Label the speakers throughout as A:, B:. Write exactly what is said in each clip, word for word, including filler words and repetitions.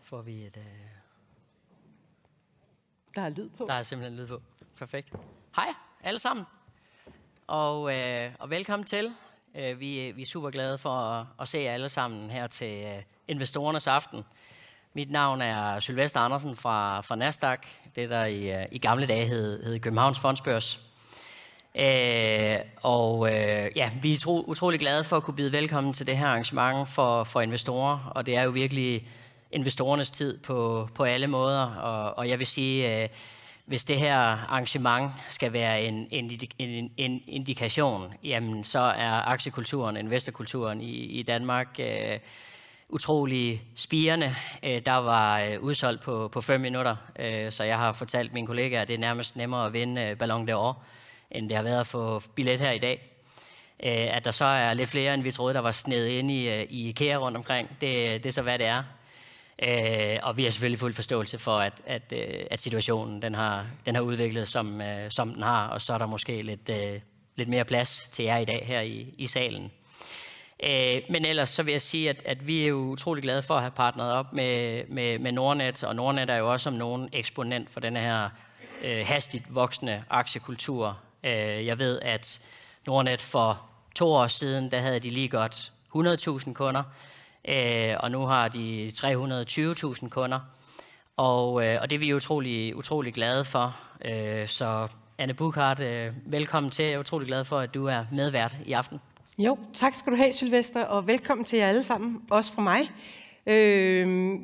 A: får vi et... Øh...
B: Der er lyd på.
A: Der er simpelthen lyd på. Perfekt. Hej alle sammen, og, øh, og velkommen til. Øh, vi, vi er super glade for at, at se jer alle sammen her til øh, Investorernes Aften. Mit navn er Sylvester Andersen fra, fra Nasdaq, det der i, i gamle dage hed, hed Københavns Fondsbørs. Øh, og øh, ja, vi er tro, utrolig glade for at kunne byde velkommen til det her arrangement for, for investorer, og det er jo virkelig investorernes tid på, på alle måder, og, og jeg vil sige, øh, hvis det her arrangement skal være en, en, en, en indikation, jamen så er aktiekulturen, investorkulturen i, i Danmark øh, utrolig spirende. Øh, der var øh, udsolgt på, på fem minutter, øh, så jeg har fortalt mine kollegaer, at det er nærmest nemmere at vinde øh, Ballon d'Or, end det har været at få billet her i dag. Øh, at der så er lidt flere, end vi troede, der var snedet ind i, øh, i IKEA rundt omkring, det, det er så hvad det er. Øh, og vi har selvfølgelig fuld forståelse for, at, at, at situationen den har, den har udviklet, som, øh, som den har, og så er der måske lidt, øh, lidt mere plads til jer i dag her i, i salen. Øh, men ellers så vil jeg sige, at, at vi er jo utrolig glade for at have partneret op med, med, med Nordnet, og Nordnet er jo også som nogen eksponent for denne her øh, hastigt voksende aktiekultur. Øh, jeg ved, at Nordnet for to år siden, der havde de lige godt hundrede tusind kunder, Øh, og nu har de tre hundrede og tyve tusind kunder, og, øh, og det er vi utrolig, utrolig glade for. Øh, så Anne Buchhardt, øh, velkommen til. Jeg er utrolig glad for, at du er medvært i aften.
B: Jo, tak skal du have, Sylvester, og velkommen til jer alle sammen, også fra mig. Øh,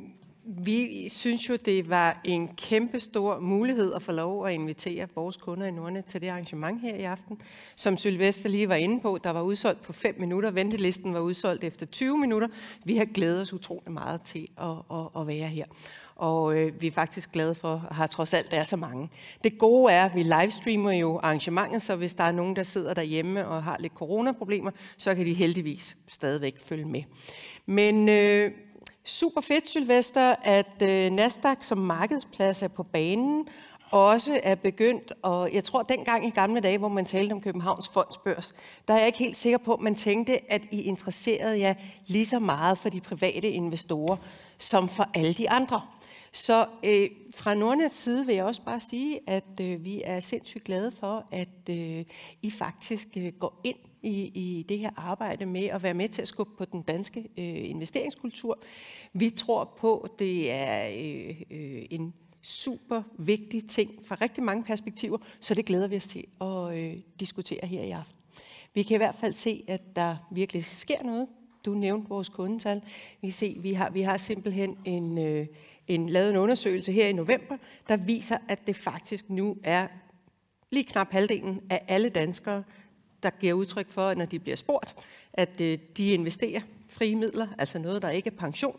B: vi synes jo, det var en kæmpe stor mulighed at få lov at invitere vores kunder i Nordnet til det arrangement her i aften. Som Sylvester lige var inde på, der var udsolgt på fem minutter. Ventelisten var udsolgt efter tyve minutter. Vi har glædet os utrolig meget til at, at, at være her. Og øh, vi er faktisk glade for, at har trods alt der er så mange. Det gode er, at vi livestreamer jo arrangementet, så hvis der er nogen, der sidder derhjemme og har lidt coronaproblemer, så kan de heldigvis stadigvæk følge med. Men øh, super fedt, Sylvester, at øh, Nasdaq som markedsplads er på banen, også er begyndt, og jeg tror dengang i gamle dage, hvor man talte om Københavns Fondsbørs, der er jeg ikke helt sikker på, at man tænkte, at I interesserede jer lige så meget for de private investorer, som for alle de andre. Så øh, fra Nordnets side vil jeg også bare sige, at øh, vi er sindssygt glade for, at øh, I faktisk øh, går ind i, i det her arbejde med at være med til at skubbe på den danske øh, investeringskultur. Vi tror på, at det er øh, øh, en super vigtig ting fra rigtig mange perspektiver, så det glæder vi os til at øh, diskutere her i aften. Vi kan i hvert fald se, at der virkelig sker noget. Du nævnte vores kundetal. Vi, se, vi, har, vi har simpelthen en, øh, en, lavet en undersøgelse her i november, der viser, at det faktisk nu er lige knap halvdelen af alle danskere, der giver udtryk for, når de bliver spurgt, at øh, de investerer frie midler, altså noget, der ikke er pension,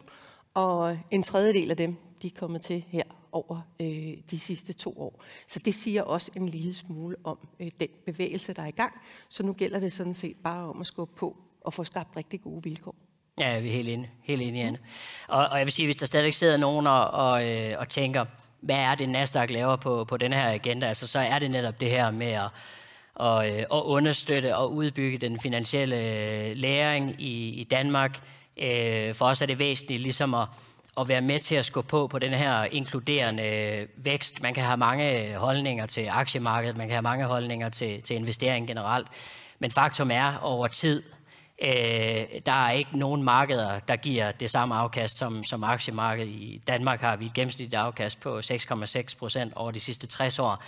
B: og en tredjedel af dem, de er kommet til her over øh, de sidste to år. Så det siger også en lille smule om øh, den bevægelse, der er i gang. Så nu gælder det sådan set bare om at skubbe på og få skabt rigtig gode vilkår.
A: Ja, vi er helt enige, helt enige, Anne. Og, og jeg vil sige, hvis der stadigvæk sidder nogen og, og, øh, og tænker, hvad er det Nasdaq laver på, på den her agenda, altså, så er det netop det her med at, og, øh, at understøtte og udbygge den finansielle læring i, i Danmark. Øh, for os er det væsentligt ligesom at, at være med til at skubbe på på den her inkluderende vækst. Man kan have mange holdninger til aktiemarkedet, man kan have mange holdninger til, til investering generelt, men faktum er over tid, øh, der er ikke nogen markeder, der giver det samme afkast som, som aktiemarkedet. I Danmark har vi et gennemsnitligt afkast på seks komma seks procent over de sidste tres år.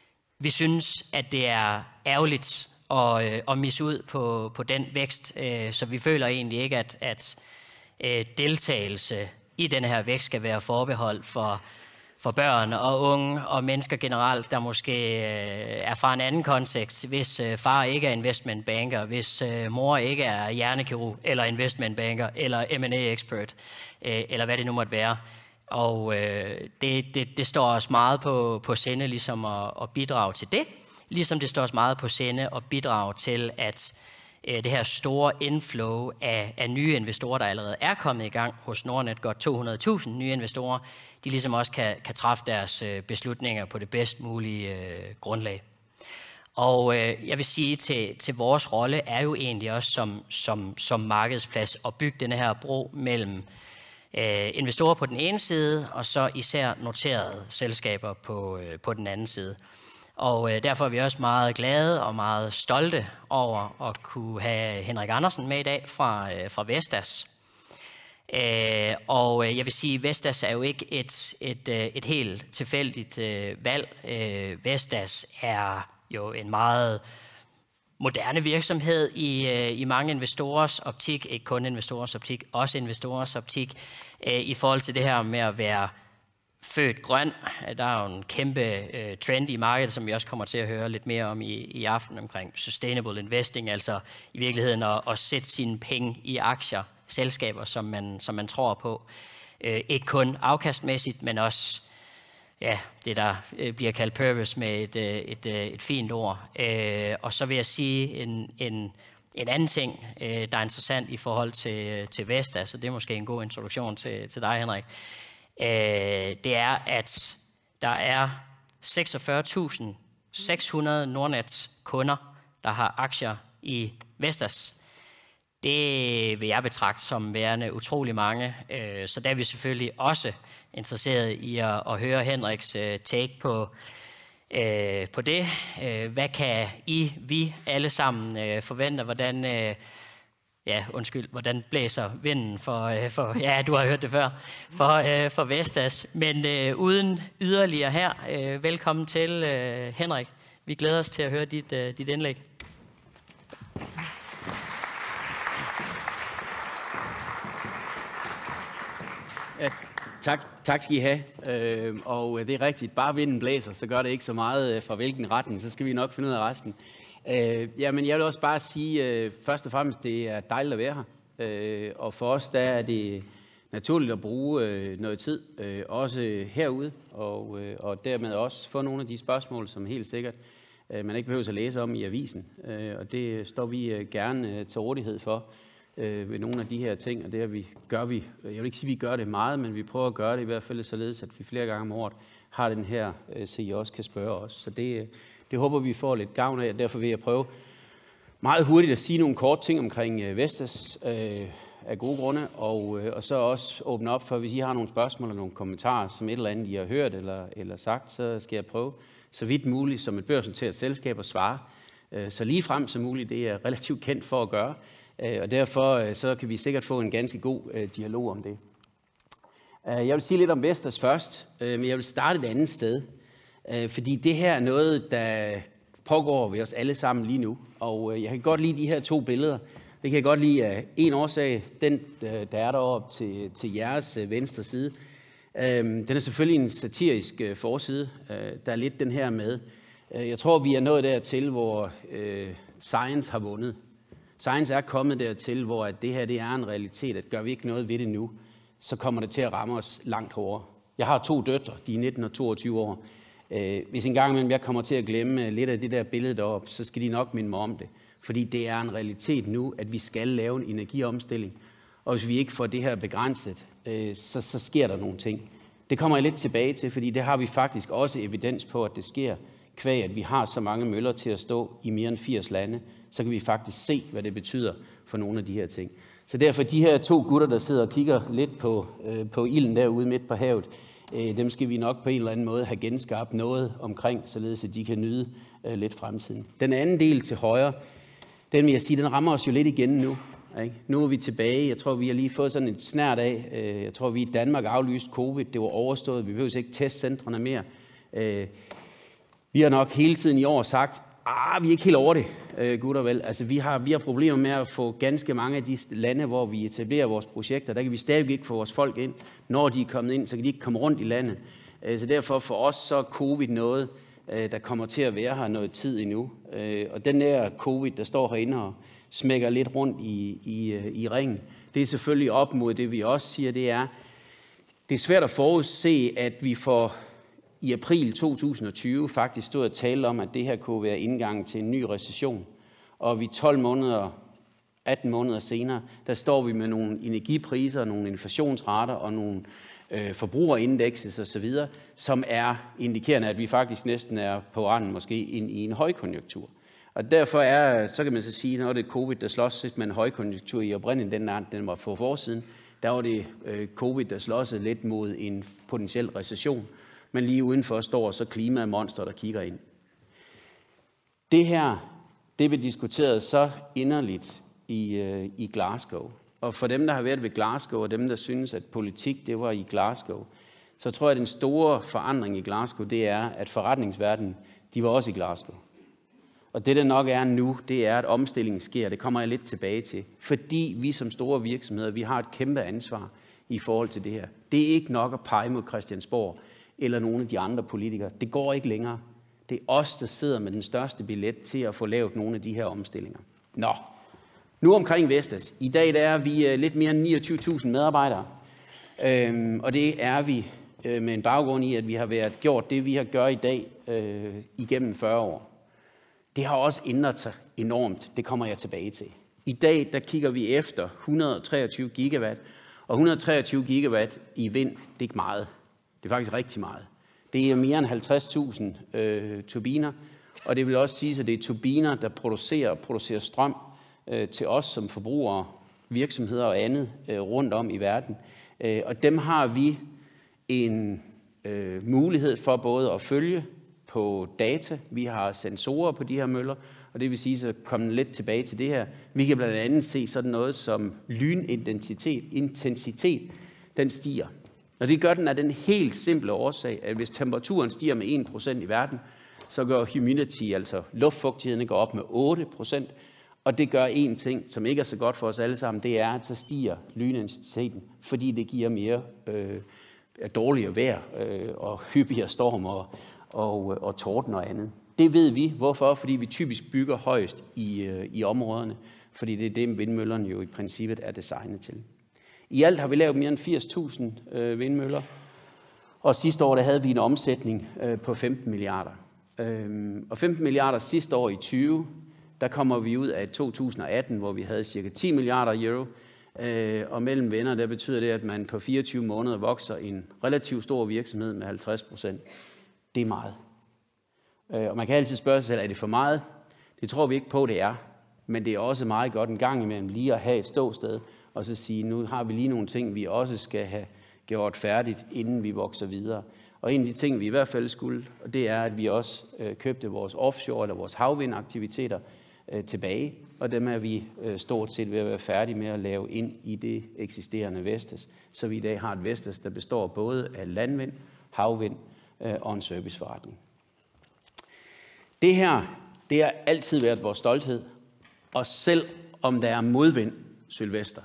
A: Vi synes, at det er ærgerligt at, øh, at misse ud på, på den vækst, øh, så vi føler egentlig ikke, at, at øh, deltagelse i den her vækst skal være forbeholdt for, for børn og unge og mennesker generelt, der måske øh, er fra en anden kontekst. Hvis øh, far ikke er investmentbanker, hvis øh, mor ikke er hjernekirurg eller investmentbanker eller M and A expert, øh, eller hvad det nu måtte være. Og øh, det, det, det står os meget på, på sinde ligesom at, at bidrage til det, ligesom det står os meget på sinde at bidrage til, at øh, det her store inflow af, af nye investorer, der allerede er kommet i gang hos Nordnet, godt to hundrede tusind nye investorer, de ligesom også kan, kan træffe deres øh, beslutninger på det bedst mulige øh, grundlag. Og øh, jeg vil sige, til, til vores rolle er jo egentlig også som, som, som markedsplads at bygge denne her bro mellem øh, investorer på den ene side, og så især noterede selskaber på, øh, på den anden side. Og øh, derfor er vi også meget glade og meget stolte over at kunne have Henrik Andersen med i dag fra, øh, fra Vestas. Øh, og øh, jeg vil sige, at Vestas er jo ikke et, et, øh, et helt tilfældigt øh, valg. Øh, Vestas er jo en meget moderne virksomhed i, øh, i mange investorers optik, ikke kun investorers optik, også investorers optik, øh, i forhold til det her med at være født grøn. Der er jo en kæmpe øh, trend i markedet, som vi også kommer til at høre lidt mere om i, i aften omkring sustainable investing, altså i virkeligheden at, at sætte sine penge i aktier, selskaber, som man, som man tror på. Øh, ikke kun afkastmæssigt, men også ja, det, der øh, bliver kaldt purpose med et, øh, et, øh, et fint ord. Øh, og så vil jeg sige en, en, en anden ting, øh, der er interessant i forhold til, til Vestas, så det er måske en god introduktion til, til dig, Henrik. Øh, det er, at der er seksogfyrre tusind seks hundrede Nordnets kunder, der har aktier i Vestas. Det vil jeg betragte som værende utrolig mange, øh, så der er vi selvfølgelig også interesseret i at, at høre Henriks øh, take på, øh, på det. Øh, hvad kan I, vi alle sammen øh, forvente, hvordan... Øh, Ja, undskyld, hvordan blæser vinden for, øh, for ja, du har hørt det før, for, øh, for Vestas. Men øh, uden yderligere her, øh, velkommen til, øh, Henrik. Vi glæder os til at høre dit, øh, dit indlæg.
C: Ja, tak, tak skal I have. Øh, og det er rigtigt, bare vinden blæser, så gør det ikke så meget fra hvilken retning, så skal vi nok finde ud af resten. Øh, jamen, jeg vil også bare sige, øh, først og fremmest, det er dejligt at være her. Øh, og for os, der er det naturligt at bruge øh, noget tid, øh, også herude, og, øh, og dermed også få nogle af de spørgsmål, som helt sikkert øh, man ikke behøver at læse om i avisen. Øh, og det står vi øh, gerne øh, til rådighed for øh, ved nogle af de her ting, og det er, vi, gør vi, jeg vil ikke sige, at vi gør det meget, men vi prøver at gøre det i hvert fald således, at vi flere gange om året har den her, øh, så I også kan spørge os. Så det Det håber vi får lidt gavn af, og derfor vil jeg prøve meget hurtigt at sige nogle kort ting omkring Vestas øh, af gode grunde, og, øh, og så også åbne op for, hvis I har nogle spørgsmål eller nogle kommentarer, som et eller andet I har hørt eller, eller sagt, så skal jeg prøve så vidt muligt som et børsnoteret selskab at svare øh, så lige frem som muligt. Det er relativt kendt for at gøre, øh, og derfor øh, så kan vi sikkert få en ganske god øh, dialog om det. Jeg vil sige lidt om Vestas først, øh, men jeg vil starte et andet sted. Fordi det her er noget, der pågår ved os alle sammen lige nu. Og jeg kan godt lide de her to billeder. Det kan jeg godt lide af en årsag. Den, der er deroppe til, til jeres venstre side. Den er selvfølgelig en satirisk forside. Der er lidt den her med. Jeg tror, vi er nået dertil, hvor science har vundet. Science er kommet dertil, hvor at det her det er en realitet. At gør vi ikke noget ved det nu, så kommer det til at ramme os langt hårdere. Jeg har to døtre, de er nitten og toogtyve år. Hvis en gang imellem jeg kommer til at glemme lidt af det der billede deroppe, så skal de nok minde mig om det. Fordi det er en realitet nu, at vi skal lave en energiomstilling. Og hvis vi ikke får det her begrænset, så, så sker der nogle ting. Det kommer jeg lidt tilbage til, fordi det har vi faktisk også evidens på, at det sker. Kvæg, at vi har så mange møller til at stå i mere end firs lande, så kan vi faktisk se, hvad det betyder for nogle af de her ting. Så derfor de her to gutter, der sidder og kigger lidt på, øh, på ilden derude midt på havet, dem skal vi nok på en eller anden måde have genskabt noget omkring, således at de kan nyde øh, lidt fremtiden. Den anden del til højre, den vil jeg sige, den rammer os jo lidt igen nu. Ikke? Nu er vi tilbage. Jeg tror, vi har lige fået sådan et snært af. Øh, jeg tror, vi i Danmark aflyste covid. Det var overstået. Vi behøver ikke testcentrene mere. Øh, vi har nok hele tiden i år sagt, ah, vi er ikke helt over det, øh, gutter vel. Altså, vi har, vi har problemer med at få ganske mange af de lande, hvor vi etablerer vores projekter. Der kan vi stadig ikke få vores folk ind. Når de er kommet ind, så kan de ikke komme rundt i landet. Øh, så derfor for os så er covid noget, øh, der kommer til at være her noget tid endnu. Øh, og den der covid, der står herinde og smækker lidt rundt i, i, i ringen, det er selvfølgelig op mod det, vi også siger, det er, det er svært at forudse, at vi får i april to tusind og tyve faktisk stod og talte om, at det her kunne være indgangen til en ny recession. Og vi tolv måneder, atten måneder senere, der står vi med nogle energipriser, nogle inflationsrater og nogle øh, forbrugerindekses osv., som er indikerende, at vi faktisk næsten er på randen måske ind i en højkonjunktur. Og derfor er, så kan man så sige, når det er covid, der slås med en højkonjunktur i oprindeligt, den, den var for forsiden. der var det øh, covid, der slåsede lidt mod en potentiel recession. Men lige udenfor står så klimamonster, der kigger ind. Det her, det vi diskuterede så inderligt i, øh, i Glasgow. Og for dem, der har været ved Glasgow, og dem, der synes, at politik det var i Glasgow, så tror jeg, at den store forandring i Glasgow, det er, at forretningsverdenen, de var også i Glasgow. Og det, der nok er nu, det er, at omstillingen sker. Det kommer jeg lidt tilbage til. Fordi vi som store virksomheder, vi har et kæmpe ansvar i forhold til det her. Det er ikke nok at pege mod Christiansborg eller nogle af de andre politikere. Det går ikke længere. Det er os, der sidder med den største billet til at få lavet nogle af de her omstillinger. Nå, nu omkring Vestas. I dag der er vi lidt mere end niogtyve tusind medarbejdere. Øhm, og det er vi øh, med en baggrund i, at vi har været gjort det, vi har gjort i dag øh, igennem fyrre år. Det har også ændret sig enormt. Det kommer jeg tilbage til. I dag der kigger vi efter et hundrede og treogtyve gigawatt. Og et hundrede og treogtyve gigawatt i vind, det er ikke meget. Det er faktisk rigtig meget. Det er mere end halvtreds tusind øh, turbiner. Og det vil også sige, at det er turbiner, der producerer, producerer strøm øh, til os som forbrugere, virksomheder og andet øh, rundt om i verden. Øh, og dem har vi en øh, mulighed for både at følge på data. Vi har sensorer på de her møller, og det vil sige, så komme lidt tilbage til det her. Vi kan blandt andet se sådan noget som lynintensitet, intensitet, den stiger. Og det gør den af den helt simple årsag, at hvis temperaturen stiger med en procent i verden, så går humidity, altså luftfugtigheden, går op med otte procent. Og det gør en ting, som ikke er så godt for os alle sammen, det er, at så stiger lynintensiteten, fordi det giver mere øh, dårligere vejr øh, og hyppigere storm og, og, og torden og andet. Det ved vi. Hvorfor? Fordi vi typisk bygger højst i, øh, i områderne, fordi det er det, vindmøllerne jo i princippet er designet til. I alt har vi lavet mere end firs tusind øh, vindmøller, og sidste år der havde vi en omsætning øh, på femten milliarder. Øhm, og femten milliarder sidste år i tyve, der kommer vi ud af to tusind og atten, hvor vi havde cirka ti milliarder euro. Øh, og mellem venner, der betyder det, at man på fireogtyve måneder vokser en relativt stor virksomhed med halvtreds procent. Det er meget. Øh, og man kan altid spørge sig selv, er det for meget? Det tror vi ikke på, det er. Men det er også meget godt en gang imellem lige at have et ståsted, og så sige, nu har vi lige nogle ting, vi også skal have gjort færdigt, inden vi vokser videre. Og en af de ting, vi i hvert fald skulle, og det er, at vi også øh, købte vores offshore eller vores havvindaktiviteter øh, tilbage, og dem er vi øh, stort set ved at være færdige med at lave ind i det eksisterende Vestas. Så vi i dag har et Vestas, der består både af landvind, havvind øh, og en serviceforretning. Det her, det har altid været vores stolthed, og selv om der er modvind, Sylvester,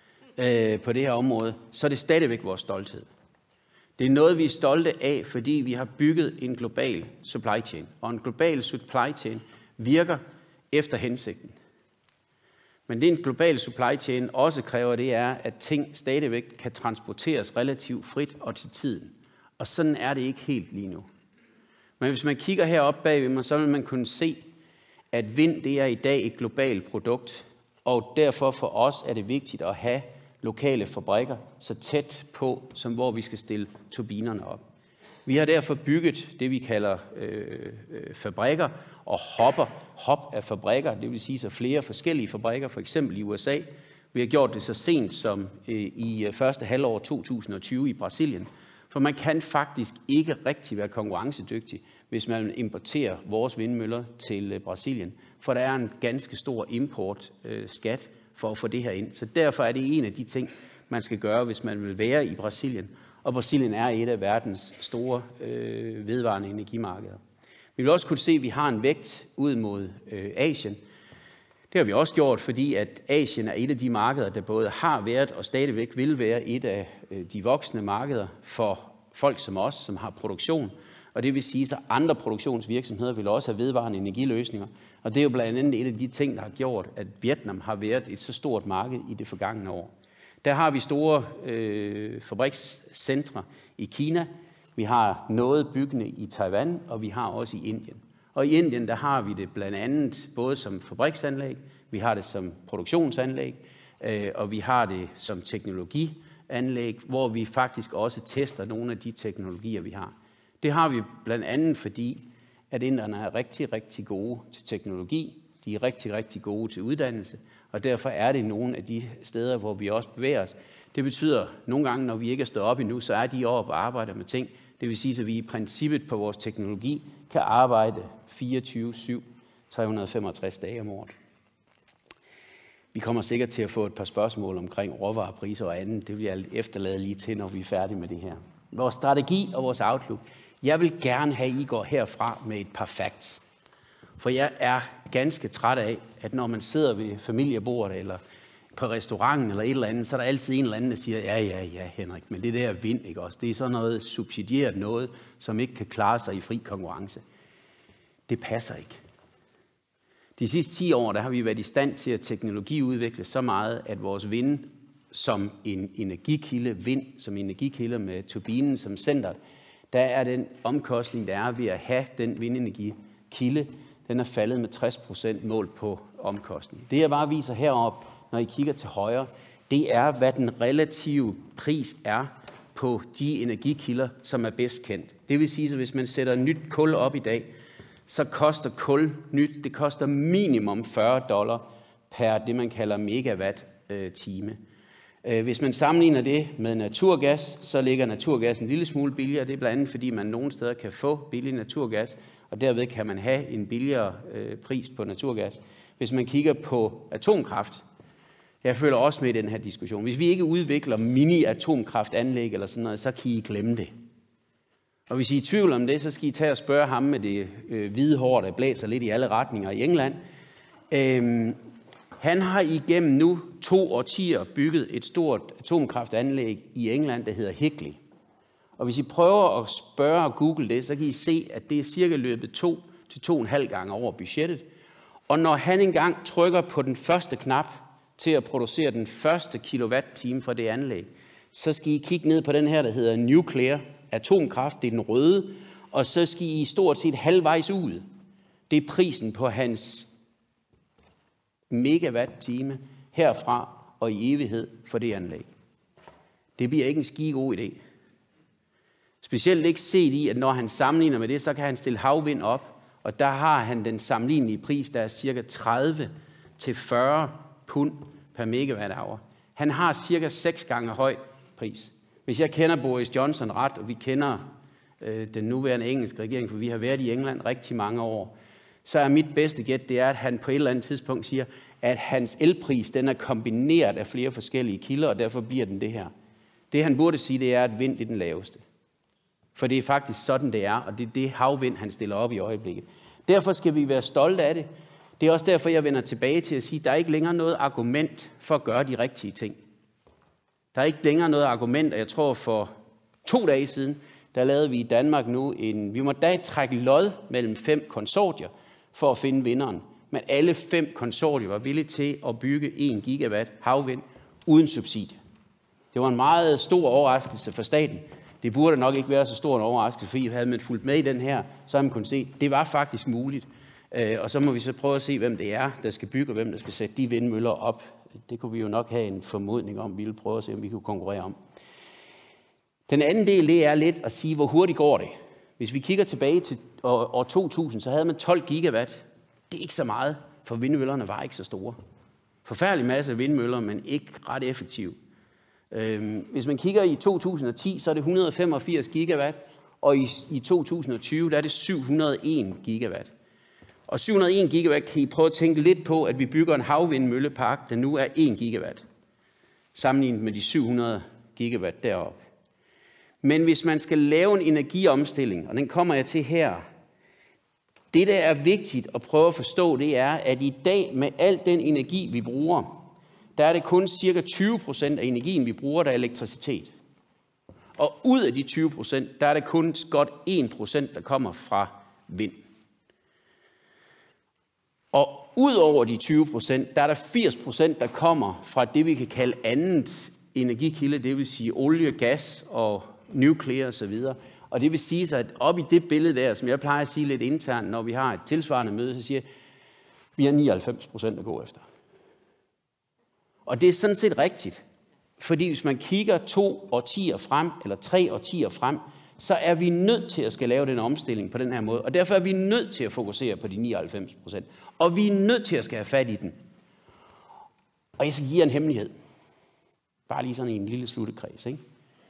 C: øh, på det her område, så er det stadigvæk vores stolthed. Det er noget, vi er stolte af, fordi vi har bygget en global supply chain. Og en global supply chain virker efter hensigten. Men det en global supply chain også kræver, det er, at ting stadigvæk kan transporteres relativt frit og til tiden. Og sådan er det ikke helt lige nu. Men hvis man kigger heroppe bagved mig, så vil man kunne se, at vind det er i dag et globalt produkt. Og derfor for os er det vigtigt at have lokale fabrikker så tæt på, som hvor vi skal stille turbinerne op. Vi har derfor bygget det, vi kalder øh, øh, fabrikker og hopper, hop af fabrikker, det vil sige så flere forskellige fabrikker, for eksempel i U S A. Vi har gjort det så sent som øh, i første halvår to tusind og tyve i Brasilien, for man kan faktisk ikke rigtig være konkurrencedygtig, hvis man importerer vores vindmøller til øh, Brasilien, for der er en ganske stor importskat øh, for at få det her ind. Så derfor er det en af de ting, man skal gøre, hvis man vil være i Brasilien. Og Brasilien er et af verdens store øh, vedvarende energimarkeder. Vi vil også kunne se, at vi har en vægt ud mod øh, Asien. Det har vi også gjort, fordi at Asien er et af de markeder, der både har været og stadigvæk vil være et af øh, de voksne markeder for folk som os, som har produktion. Og det vil sige, at andre produktionsvirksomheder vil også have vedvarende energiløsninger. Og det er jo blandt andet et af de ting, der har gjort, at Vietnam har været et så stort marked i det forgangne år. Der har vi store øh, fabrikscentre i Kina. Vi har noget byggende i Taiwan, og vi har også i Indien. Og i Indien, der har vi det blandt andet både som fabriksanlæg, vi har det som produktionsanlæg, øh, og vi har det som teknologianlæg, hvor vi faktisk også tester nogle af de teknologier, vi har. Det har vi blandt andet, fordi at inderne er rigtig, rigtig gode til teknologi. De er rigtig, rigtig gode til uddannelse, og derfor er det nogle af de steder, hvor vi også bevæger os. Det betyder, at nogle gange, når vi ikke er stået op endnu, så er de oppe og arbejder med ting. Det vil sige, at vi i princippet på vores teknologi kan arbejde fireogtyve syv, tre hundrede og femogtres dage om året. Vi kommer sikkert til at få et par spørgsmål omkring råvarepriser og andet. Det vil jeg efterlade lige til, når vi er færdige med det her. Vores strategi og vores outlook. Jeg vil gerne have, at I går herfra med et par facts. For jeg er ganske træt af, at når man sidder ved familiebordet eller på restauranten eller et eller andet, så er der altid en eller anden, der siger, ja, ja, ja, Henrik, men det der vind, ikke også? Det er sådan noget subsidieret noget, som ikke kan klare sig i fri konkurrence. Det passer ikke. De sidste ti år, der har vi været i stand til at teknologiudvikle så meget, at vores vind som en energikilde, vind som energikilde med turbinen som center, der er den omkostning, der er ved at have den vindenergikilde, den er faldet med tres procent mål på omkostning. Det jeg bare viser heroppe, når I kigger til højre, det er, hvad den relative pris er på de energikilder, som er bedst kendt. Det vil sige, at hvis man sætter nyt kul op i dag, så koster kul nyt, det koster minimum fyrre dollar per det, man kalder megawatt-time. Hvis man sammenligner det med naturgas, så ligger naturgas en lille smule billigere. Det er blandt andet, fordi man nogle steder kan få billig naturgas, og derved kan man have en billigere pris på naturgas. Hvis man kigger på atomkraft, jeg føler også med i den her diskussion, hvis vi ikke udvikler mini-atomkraftanlæg eller sådan noget, så kan I glemme det. Og hvis I er i tvivl om det, så skal I tage og spørge ham med det øh, hvide hår, der blæser lidt i alle retninger i England. Øhm, han har igennem nu to årtier bygget et stort atomkraftanlæg i England, der hedder Hickley. Og hvis I prøver at spørge og google det, så kan I se, at det er cirka løbet to til to og en halv gange over budgettet. Og når han engang trykker på den første knap til at producere den første kilowatt-time fra det anlæg, så skal I kigge ned på den her, der hedder Nuclear atomkraft, det er den røde, og så skal I stort set halvvejs ud. Det er prisen på hans megawatt-time herfra og i evighed for det anlæg. Det bliver ikke en skide god idé. Specielt ikke set i, at når han sammenligner med det, så kan han stille havvind op, og der har han den sammenlignelige pris, der er cirka tredive til fyrre pund per megawatt-hour. Han har cirka seks gange høj pris. Hvis jeg kender Boris Johnson ret, og vi kender øh, den nuværende engelske regering, for vi har været i England rigtig mange år, så er mit bedste gæt, det er, at han på et eller andet tidspunkt siger, at hans elpris, den er kombineret af flere forskellige kilder, og derfor bliver den det her. Det han burde sige, det er, at vind er den laveste. For det er faktisk sådan, det er, og det er det havvind, han stiller op i øjeblikket. Derfor skal vi være stolte af det. Det er også derfor, jeg vender tilbage til at sige, at der er ikke længere noget argument for at gøre de rigtige ting. Der er ikke længere noget argument, og jeg tror for to dage siden, der lavede vi i Danmark nu en, vi må da trække lod mellem fem konsortier for at finde vinderen. Men alle fem konsortier var villige til at bygge en gigawatt havvind uden subsidie. Det var en meget stor overraskelse for staten. Det burde nok ikke være så stor en overraskelse, fordi havde man fulgt med i den her, så havde man kunnet se, at det var faktisk muligt. Og så må vi så prøve at se, hvem det er, der skal bygge, og hvem der skal sætte de vindmøller op. Det kunne vi jo nok have en formodning om, vi ville prøve at se, om vi kunne konkurrere om. Den anden del, det er lidt at sige, hvor hurtigt går det. Hvis vi kigger tilbage til år to tusind, så havde man tolv gigawatt. Det er ikke så meget, for vindmøllerne var ikke så store. Forfærdelig masse vindmøller, men ikke ret effektive. Hvis man kigger i to tusind og ti, så er det et hundrede og femogfirs gigawatt, og i, i to tusind og tyve, der er det syv hundrede og en gigawatt. Og syv hundrede og en gigawatt kan I prøve at tænke lidt på, at vi bygger en havvindmøllepark, der nu er en gigawatt, sammenlignet med de syv hundrede gigawatt deroppe. Men hvis man skal lave en energiomstilling, og den kommer jeg til her, det der er vigtigt at prøve at forstå, det er, at i dag med al den energi, vi bruger, der er det kun cirka tyve procent af energien, vi bruger, der er elektricitet. Og ud af de tyve procent, der er det kun godt en procent, der kommer fra vind. Og ud over de tyve procent, der er der firs procent, der kommer fra det, vi kan kalde andet energikilde, det vil sige olie, gas og nuclear osv. Og det vil sige sig, at op i det billede der, som jeg plejer at sige lidt internt, når vi har et tilsvarende møde, så siger jeg, vi har nioghalvfems procent at gå efter. Og det er sådan set rigtigt. Fordi hvis man kigger to årtier frem, eller tre årtier frem, så er vi nødt til at skal lave den omstilling på den her måde. Og derfor er vi nødt til at fokusere på de nioghalvfems procent. Og vi er nødt til at skal have fat i den. Og jeg skal give jer en hemmelighed. Bare lige sådan en lille sluttekreds, ikke?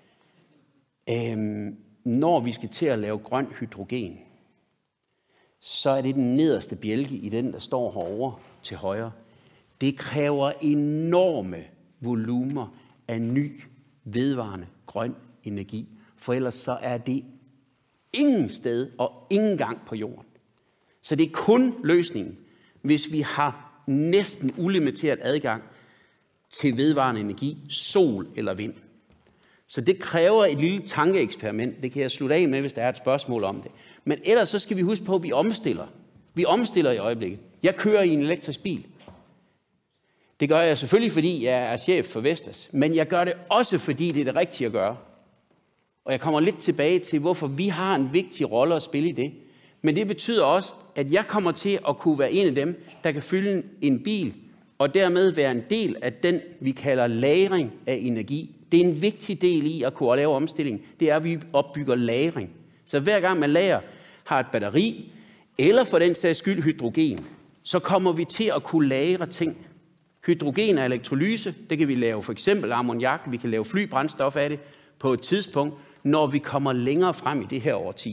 C: Øhm, når vi skal til at lave grøn hydrogen, så er det den nederste bjælke i den, der står herovre til højre. Det kræver enorme volumer af ny, vedvarende, grøn energi. For ellers så er det ingen sted og ingen gang på jorden. Så det er kun løsningen, hvis vi har næsten ulimiteret adgang til vedvarende energi, sol eller vind. Så det kræver et lille tankeeksperiment. Det kan jeg slutte af med, hvis der er et spørgsmål om det. Men ellers så skal vi huske på, at vi omstiller. Vi omstiller i øjeblikket. Jeg kører i en elektrisk bil. Det gør jeg selvfølgelig, fordi jeg er chef for Vestas. Men jeg gør det også, fordi det er det rigtige at gøre. Og jeg kommer lidt tilbage til, hvorfor vi har en vigtig rolle at spille i det. Men det betyder også, at jeg kommer til at kunne være en af dem, der kan fylde en bil, og dermed være en del af den, vi kalder lagring af energi. Det er en vigtig del i at kunne lave omstilling. Det er, at vi opbygger lagring. Så hver gang man lager, har et batteri, eller for den sags skyld hydrogen, så kommer vi til at kunne lagre ting. Hydrogen er elektrolyse. Det kan vi lave for eksempel ammoniak. Vi kan lave flybrændstof af det på et tidspunkt, når vi kommer længere frem i det her årti.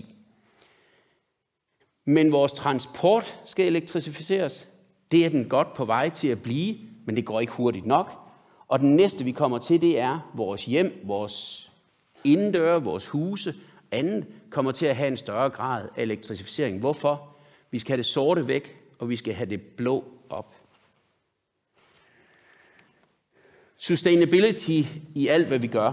C: Men vores transport skal elektrificeres. Det er den godt på vej til at blive, men det går ikke hurtigt nok. Og den næste, vi kommer til, det er vores hjem, vores indendøre, vores huse, andet kommer til at have en større grad af elektrificering. Hvorfor? Vi skal have det sorte væk, og vi skal have det blå op. Sustainability i alt, hvad vi gør.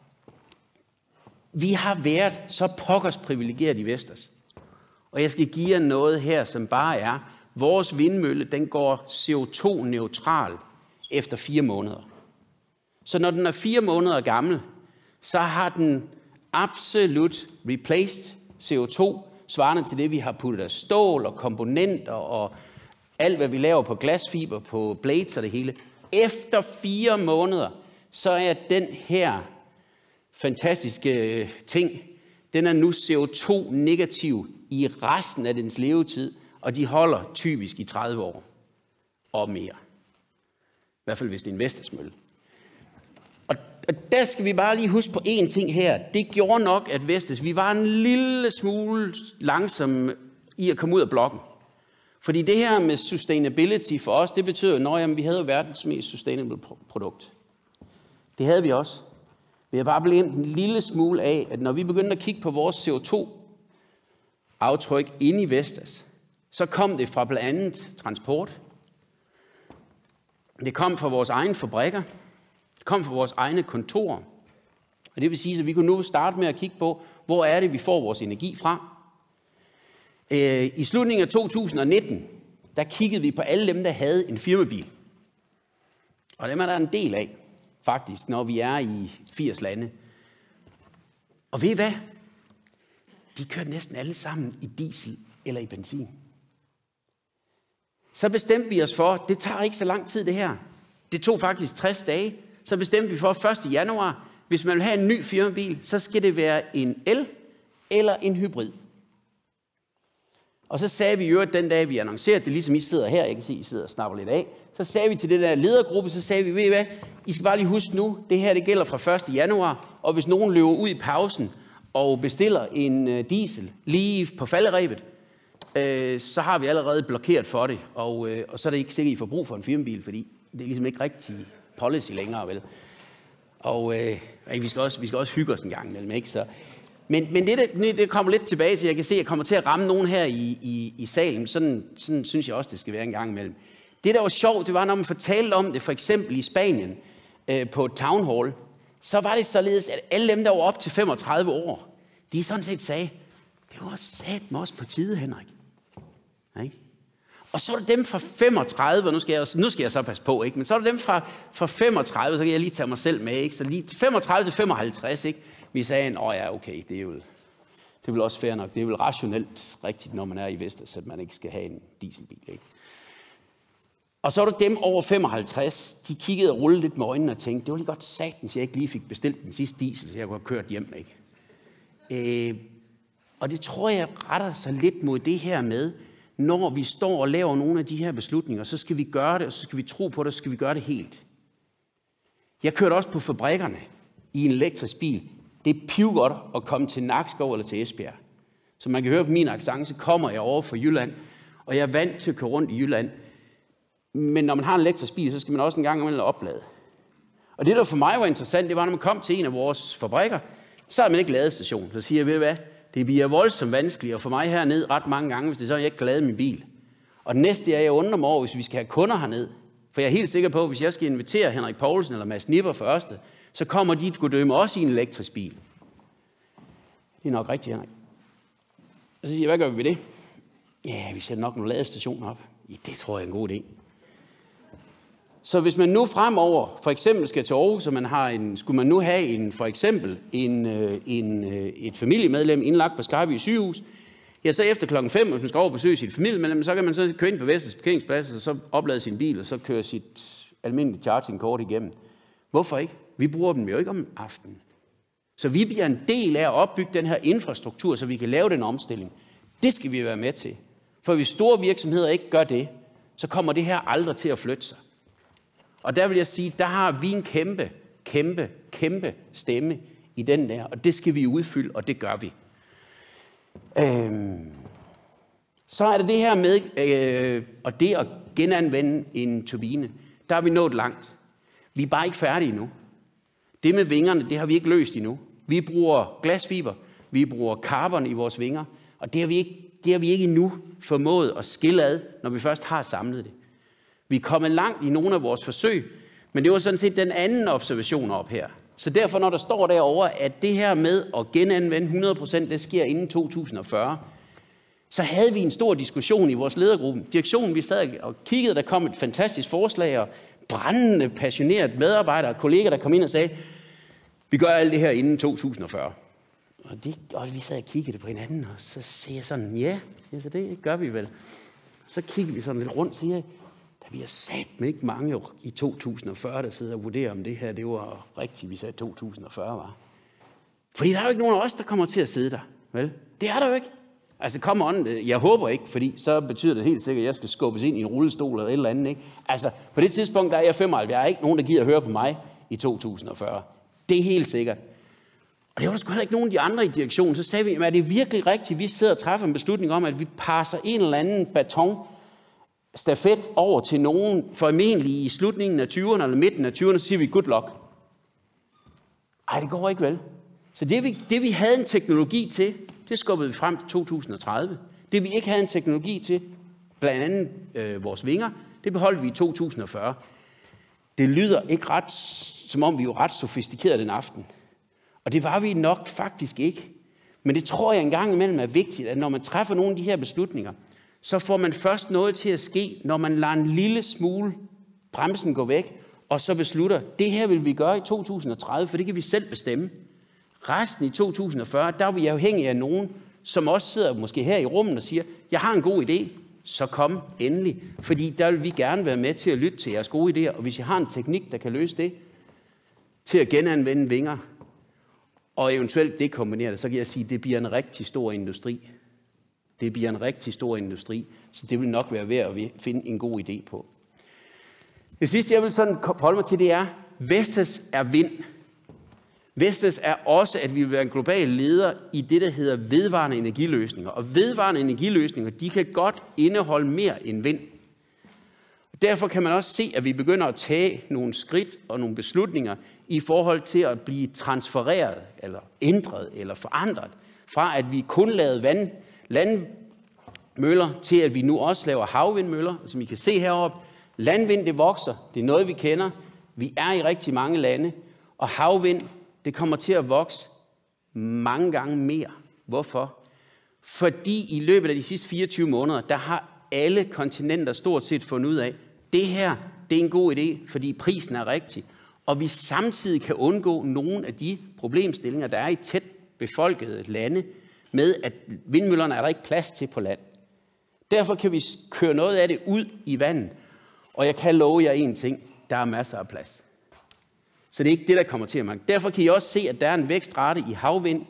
C: Vi har været så pokkers privilegeret i Vestas. Og jeg skal give jer noget her, som bare er, vores vindmølle, den går C O to neutral efter fire måneder. Så når den er fire måneder gammel, så har den absolut replaced C O to, svarende til det, vi har puttet af stål og komponenter og alt, hvad vi laver på glasfiber, på blades og det hele. Efter fire måneder, så er den her fantastiske ting, den er nu C O to negativ i resten af dens levetid, og de holder typisk i tredive år og mere. I hvert fald hvis det er en Vestas-mølle. Og, og der skal vi bare lige huske på én ting her. Det gjorde nok, at Vestas, vi var en lille smule langsom i at komme ud af blokken. Fordi det her med sustainability for os, det betyder, at vi havde verdens mest sustainable produkt. Det havde vi også. Vi har bare blevet en lille smule af, at når vi begyndte at kigge på vores C O to aftryk inde i Vestas, så kom det fra blandt andet transport. Det kom fra vores egne fabrikker. Det kom fra vores egne kontorer. Og det vil sige, at vi kunne nu starte med at kigge på, hvor er det, vi får vores energi fra. I slutningen af to tusind og nitten, der kiggede vi på alle dem, der havde en firmabil. Og dem er der en del af, faktisk, når vi er i firs lande. Og ved I hvad? De kørte næsten alle sammen i diesel eller i benzin. Så bestemte vi os for, det tager ikke så lang tid det her. Det tog faktisk tres dage. Så bestemte vi for første januar, hvis man vil have en ny firmabil, så skal det være en el eller en hybrid. Og så sagde vi jo, at den dag vi annoncerede det, ligesom I sidder her, jeg kan se, I sidder og snapper lidt af, så sagde vi til det der ledergruppe, så sagde vi, ved I hvad, I skal bare lige huske nu, det her det gælder fra første januar, og hvis nogen løber ud i pausen og bestiller en diesel lige på falderebet, øh, så har vi allerede blokeret for det, og, øh, og så er det ikke sikkert, I får brug for en firmabil, fordi det er ligesom ikke rigtig policy længere, vel? Og øh, vi, skal også, vi skal også hygge os en gang imellem, ikke? Så, men men det, det, det kommer lidt tilbage til, jeg kan se, at jeg kommer til at ramme nogen her i, i, i salen, sådan, sådan synes jeg også, det skal være en gang imellem. Det, der var sjovt, det var, når man fortalte om det, for eksempel i Spanien, øh, på Town Hall, så var det således, at alle dem, der var op til femogtredive år, de sådan set sagde, det var satme også på tide, Henrik. Ikke? Og så er det dem fra femogtredive, og nu skal jeg, nu skal jeg så passe på, ikke? Men så er det dem fra, fra femogtredive, så kan jeg lige tage mig selv med, ikke? Så lige femogtredive til femoghalvtreds, ikke? Vi sagde, åh ja, okay, det er jo, det er vel også fair nok, det er vel rationelt rigtigt, når man er i Vestas, at man ikke skal have en dieselbil, ikke? Og så er det dem over femoghalvtreds, de kiggede og rullede lidt med øjnene og tænkte, det var lige godt satans, jeg ikke lige fik bestilt den sidste diesel, så jeg kunne have kørt hjem, ikke? Øh, og det tror jeg retter sig lidt mod det her med, når vi står og laver nogle af de her beslutninger, så skal vi gøre det, og så skal vi tro på det, og så skal vi gøre det helt. Jeg kørte også på fabrikkerne i en elektrisk bil. Det er pivgodt at komme til Nakskov eller til Esbjerg. Så man kan høre på min accent, så kommer jeg over fra Jylland, og jeg er vant til at køre rundt i Jylland. Men når man har en elektrisk bil, så skal man også en gang imellem oplade. Og det, der for mig var interessant, det var, når man kom til en af vores fabrikker, så havde man ikke ladestation. Så siger jeg, ved du hvad, det bliver voldsomt vanskeligt, og for mig herned ret mange gange, hvis det er sådan, jeg ikke kan lade min bil. Og det næste er, jeg undrer mig over, hvis vi skal have kunder herned. For jeg er helt sikker på, at hvis jeg skal invitere Henrik Poulsen eller Mads Nipper for Ørsted, så kommer de til Gudøme også i en elektrisk bil. Det er nok rigtigt, Henrik. Og så siger jeg, hvad gør vi ved det? Ja, vi sætter nok nogle ladestationer op. Ja, det tror jeg er en god idé. Så hvis man nu fremover for eksempel skal til Aarhus, så man har en, skulle man nu have en, for eksempel en, en, et familiemedlem indlagt på Skarby sygehus, ja, så efter klokken fem, hvis man skal over besøge sit familiemedlem, så kan man så køre ind på Vesters parkeringsplads, og så oplade sin bil, og så køre sit almindelige chargingkort igennem. Hvorfor ikke? Vi bruger dem jo ikke om aftenen. Så vi bliver en del af at opbygge den her infrastruktur, så vi kan lave den omstilling. Det skal vi være med til. For hvis store virksomheder ikke gør det, så kommer det her aldrig til at flytte sig. Og der vil jeg sige, der har vi en kæmpe, kæmpe, kæmpe stemme i den der, og det skal vi udfylde, og det gør vi. Øhm. Så er det det her med, øh, og det at genanvende en turbine, der er vi nået langt. Vi er bare ikke færdige endnu. Det med vingerne, det har vi ikke løst endnu. Vi bruger glasfiber, vi bruger carbon i vores vinger, og det har vi ikke, det har vi ikke endnu formået at skille ad, når vi først har samlet det. Vi er kommet langt i nogle af vores forsøg, men det var sådan set den anden observation op her. Så derfor, når der står derovre, at det her med at genanvende hundrede procent, det sker inden to tusind og fyrre, så havde vi en stor diskussion i vores ledergruppe. Direktionen, vi sad og kiggede, der kom et fantastisk forslag, og brændende, passioneret medarbejdere og kolleger, der kom ind og sagde, vi gør alt det her inden to tusind og fyrre. Og, det, og vi sad og kiggede på hinanden, og så siger jeg sådan, ja, så det gør vi vel. Så kigger vi sådan lidt rundt og siger, der vi har sat med ikke mange i to tusind og fyrre, der sidder og vurderer, om det her det var rigtigt, vi sagde to tusind og fyrre var. Fordi der er jo ikke nogen af os, der kommer til at sidde der. Vel? Det er der jo ikke. Altså, come on, jeg håber ikke, fordi så betyder det helt sikkert, at jeg skal skubbes ind i en rullestol eller et eller andet. Ikke? Altså, på det tidspunkt, der er jeg femoghalvfjerds. Jeg er ikke nogen, der gider at høre på mig i to tusind og fyrre. Det er helt sikkert. Og det var der sgu heller ikke nogen af de andre i direktionen. Så sagde vi, at det er virkelig rigtigt, vi sidder og træffer en beslutning om, at vi passer en eller anden baton stafet over til nogen, formentlig i slutningen af tyverne eller midten af tyverne, så siger vi good luck. Ej, det går ikke vel. Så det vi, det, vi havde en teknologi til, det skubbede vi frem til to tusind og tredive. Det, vi ikke havde en teknologi til, blandt andet øh, vores vinger, det beholdt vi i to tusind og fyrre. Det lyder ikke ret, som om vi var ret sofistikerede den aften. Og det var vi nok faktisk ikke. Men det tror jeg engang imellem er vigtigt, at når man træffer nogle af de her beslutninger, så får man først noget til at ske, når man lader en lille smule bremsen gå væk, og så beslutter, det her vil vi gøre i to tusind og tredive, for det kan vi selv bestemme. Resten i to tusind og fyrre, der er vi afhængige af nogen, som også sidder måske her i rummet og siger, jeg har en god idé, så kom endelig. Fordi der vil vi gerne være med til at lytte til jeres gode idéer, og hvis jeg har en teknik, der kan løse det, til at genanvende vinger, og eventuelt det kombineret, så kan jeg sige, at det bliver en rigtig stor industri. Det bliver en rigtig stor industri, så det vil nok være værd at finde en god idé på. Det sidste, jeg vil sådan forholde mig til, det er, Vestas er vind. Vestas er også, at vi vil være en global leder i det, der hedder vedvarende energiløsninger. Og vedvarende energiløsninger, de kan godt indeholde mere end vind. Derfor kan man også se, at vi begynder at tage nogle skridt og nogle beslutninger i forhold til at blive transfereret, eller ændret, eller forandret, fra at vi kun lavede vand, landmøller, til at vi nu også laver havvindmøller. Som I kan se heroppe, landvind, det vokser, det er noget, vi kender. Vi er i rigtig mange lande, og havvind, det kommer til at vokse mange gange mere. Hvorfor? Fordi i løbet af de sidste fireogtyve måneder, der har alle kontinenter stort set fundet ud af, det her, det er en god idé, fordi prisen er rigtig, og vi samtidig kan undgå nogle af de problemstillinger, der er i tæt befolkede lande, med at vindmøllerne er der ikke plads til på land. Derfor kan vi køre noget af det ud i vandet, og jeg kan love jer en ting, der er masser af plads. Så det er ikke det, der kommer til at mangle. Derfor kan I også se, at der er en vækstrate i havvind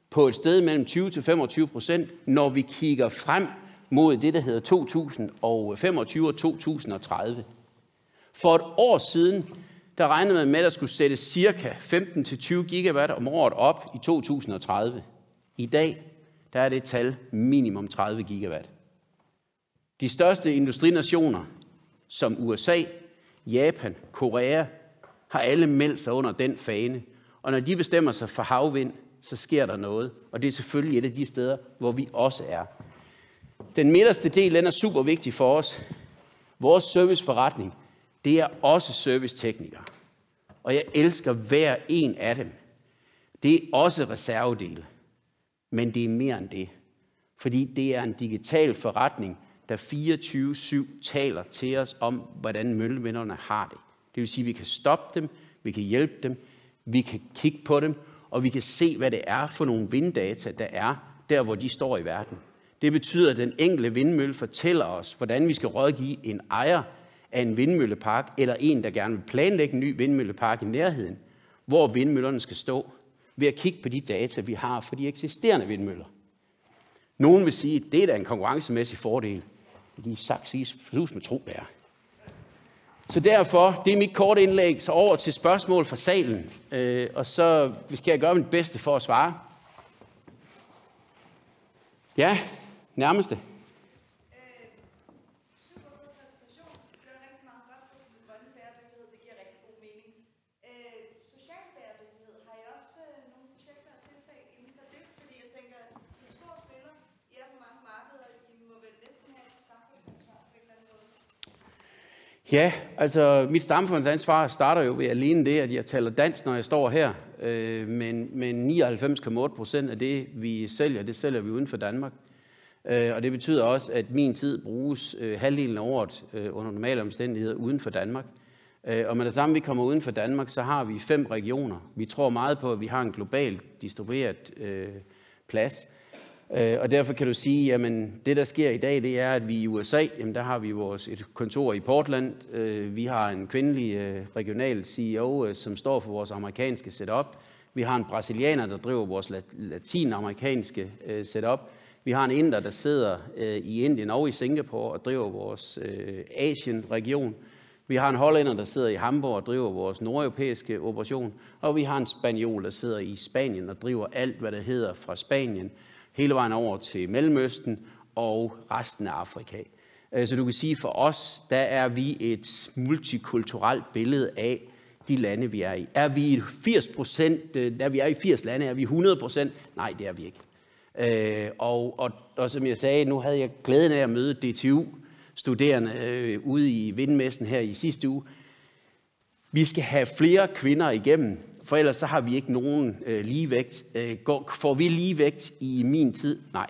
C: på et sted mellem tyve til femogtyve procent, når vi kigger frem mod det, der hedder to tusind og femogtyve og to tusind og tredive. For et år siden, der regnede man med, at der skulle sættes cirka femten til tyve gigawatt om året op i to tusind og tredive. I dag, der er det tal minimum tredive gigawatt. De største industrinationer, som U S A, Japan, Korea, har alle meldt sig under den fane. Og når de bestemmer sig for havvind, så sker der noget. Og det er selvfølgelig et af de steder, hvor vi også er. Den midterste del, den er super vigtig for os. Vores serviceforretning, det er også serviceteknikere. Og jeg elsker hver en af dem. Det er også reservedele. Men det er mere end det. Fordi det er en digital forretning, der fireogtyve syv taler til os om, hvordan møllevinderne har det. Det vil sige, at vi kan stoppe dem, vi kan hjælpe dem, vi kan kigge på dem, og vi kan se, hvad det er for nogle vinddata, der er der, hvor de står i verden. Det betyder, at den enkelte vindmølle fortæller os, hvordan vi skal rådgive en ejer af en vindmøllepark, eller en, der gerne vil planlægge en ny vindmøllepark i nærheden, hvor vindmøllerne skal stå, ved at kigge på de data, vi har for de eksisterende vindmøller. Nogen vil sige, at det er da en konkurrencemæssig fordel. De er sagt sige, sus med tro, det er. Så derfor, det er mit korte indlæg, så over til spørgsmål fra salen. Øh, og så skal jeg gøre mit bedste for at svare. Ja, nærmeste. Ja, altså mit samfundsansvar starter jo ved alene det, at jeg taler dansk, når jeg står her. Øh, men, men nioghalvfems komma otte procent af det, vi sælger, det sælger vi uden for Danmark. Øh, og det betyder også, at min tid bruges øh, halvdelen af året øh, under normale omstændigheder uden for Danmark. Øh, og med det samme, vi kommer uden for Danmark, så har vi fem regioner. Vi tror meget på, at vi har en globalt distribueret øh, plads. Og derfor kan du sige, at det, der sker i dag, det er, at vi i U S A, jamen der har vi vores et kontor i Portland. Vi har en kvindelig regional C E O, som står for vores amerikanske setup. Vi har en brasilianer, der driver vores latinamerikanske setup. Vi har en inder, der sidder i Indien og i Singapore og driver vores Asien-region. Vi har en hollænder, der sidder i Hamburg og driver vores nordeuropæiske operation. Og vi har en spanjol, der sidder i Spanien og driver alt, hvad der hedder fra Spanien hele vejen over til Mellemøsten og resten af Afrika. Så du kan sige, for os, der er vi et multikulturelt billede af de lande, vi er i. Er vi firs procent, da vi er i firs lande, er vi hundrede procent? Nej, det er vi ikke. Og, og, og som jeg sagde, nu havde jeg glæden af at møde D T U-studerende ude i Vindmessen her i sidste uge. Vi skal have flere kvinder igennem, for ellers så har vi ikke nogen øh, ligevægt. Øh, går, får vi ligevægt i min tid? Nej.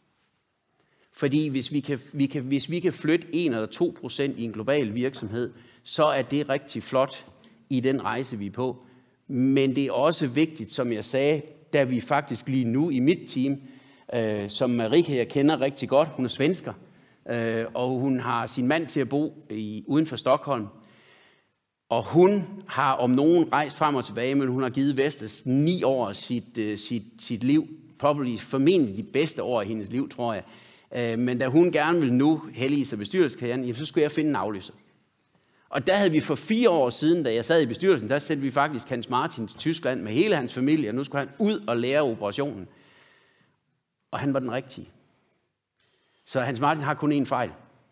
C: Fordi hvis vi kan, vi kan, hvis vi kan flytte en eller to procent i en global virksomhed, så er det rigtig flot i den rejse, vi er på. Men det er også vigtigt, som jeg sagde, da vi faktisk lige nu i mit team, øh, som Marika, jeg kender rigtig godt, hun er svensker, øh, og hun har sin mand til at bo i, uden for Stockholm. Og hun har om nogen rejst frem og tilbage, men hun har givet Vestas ni år af sit, uh, sit, sit liv. Probably formentlig de bedste år af hendes liv, tror jeg. Uh, men da hun gerne vil nu hellige sig bestyrelseskarrieren, så skulle jeg finde en afløser. Og der havde vi for fire år siden, da jeg sad i bestyrelsen, der sendte vi faktisk Hans Martin til Tyskland med hele hans familie, og nu skulle han ud og lære operationen. Og han var den rigtige. Så Hans Martin har kun én fejl.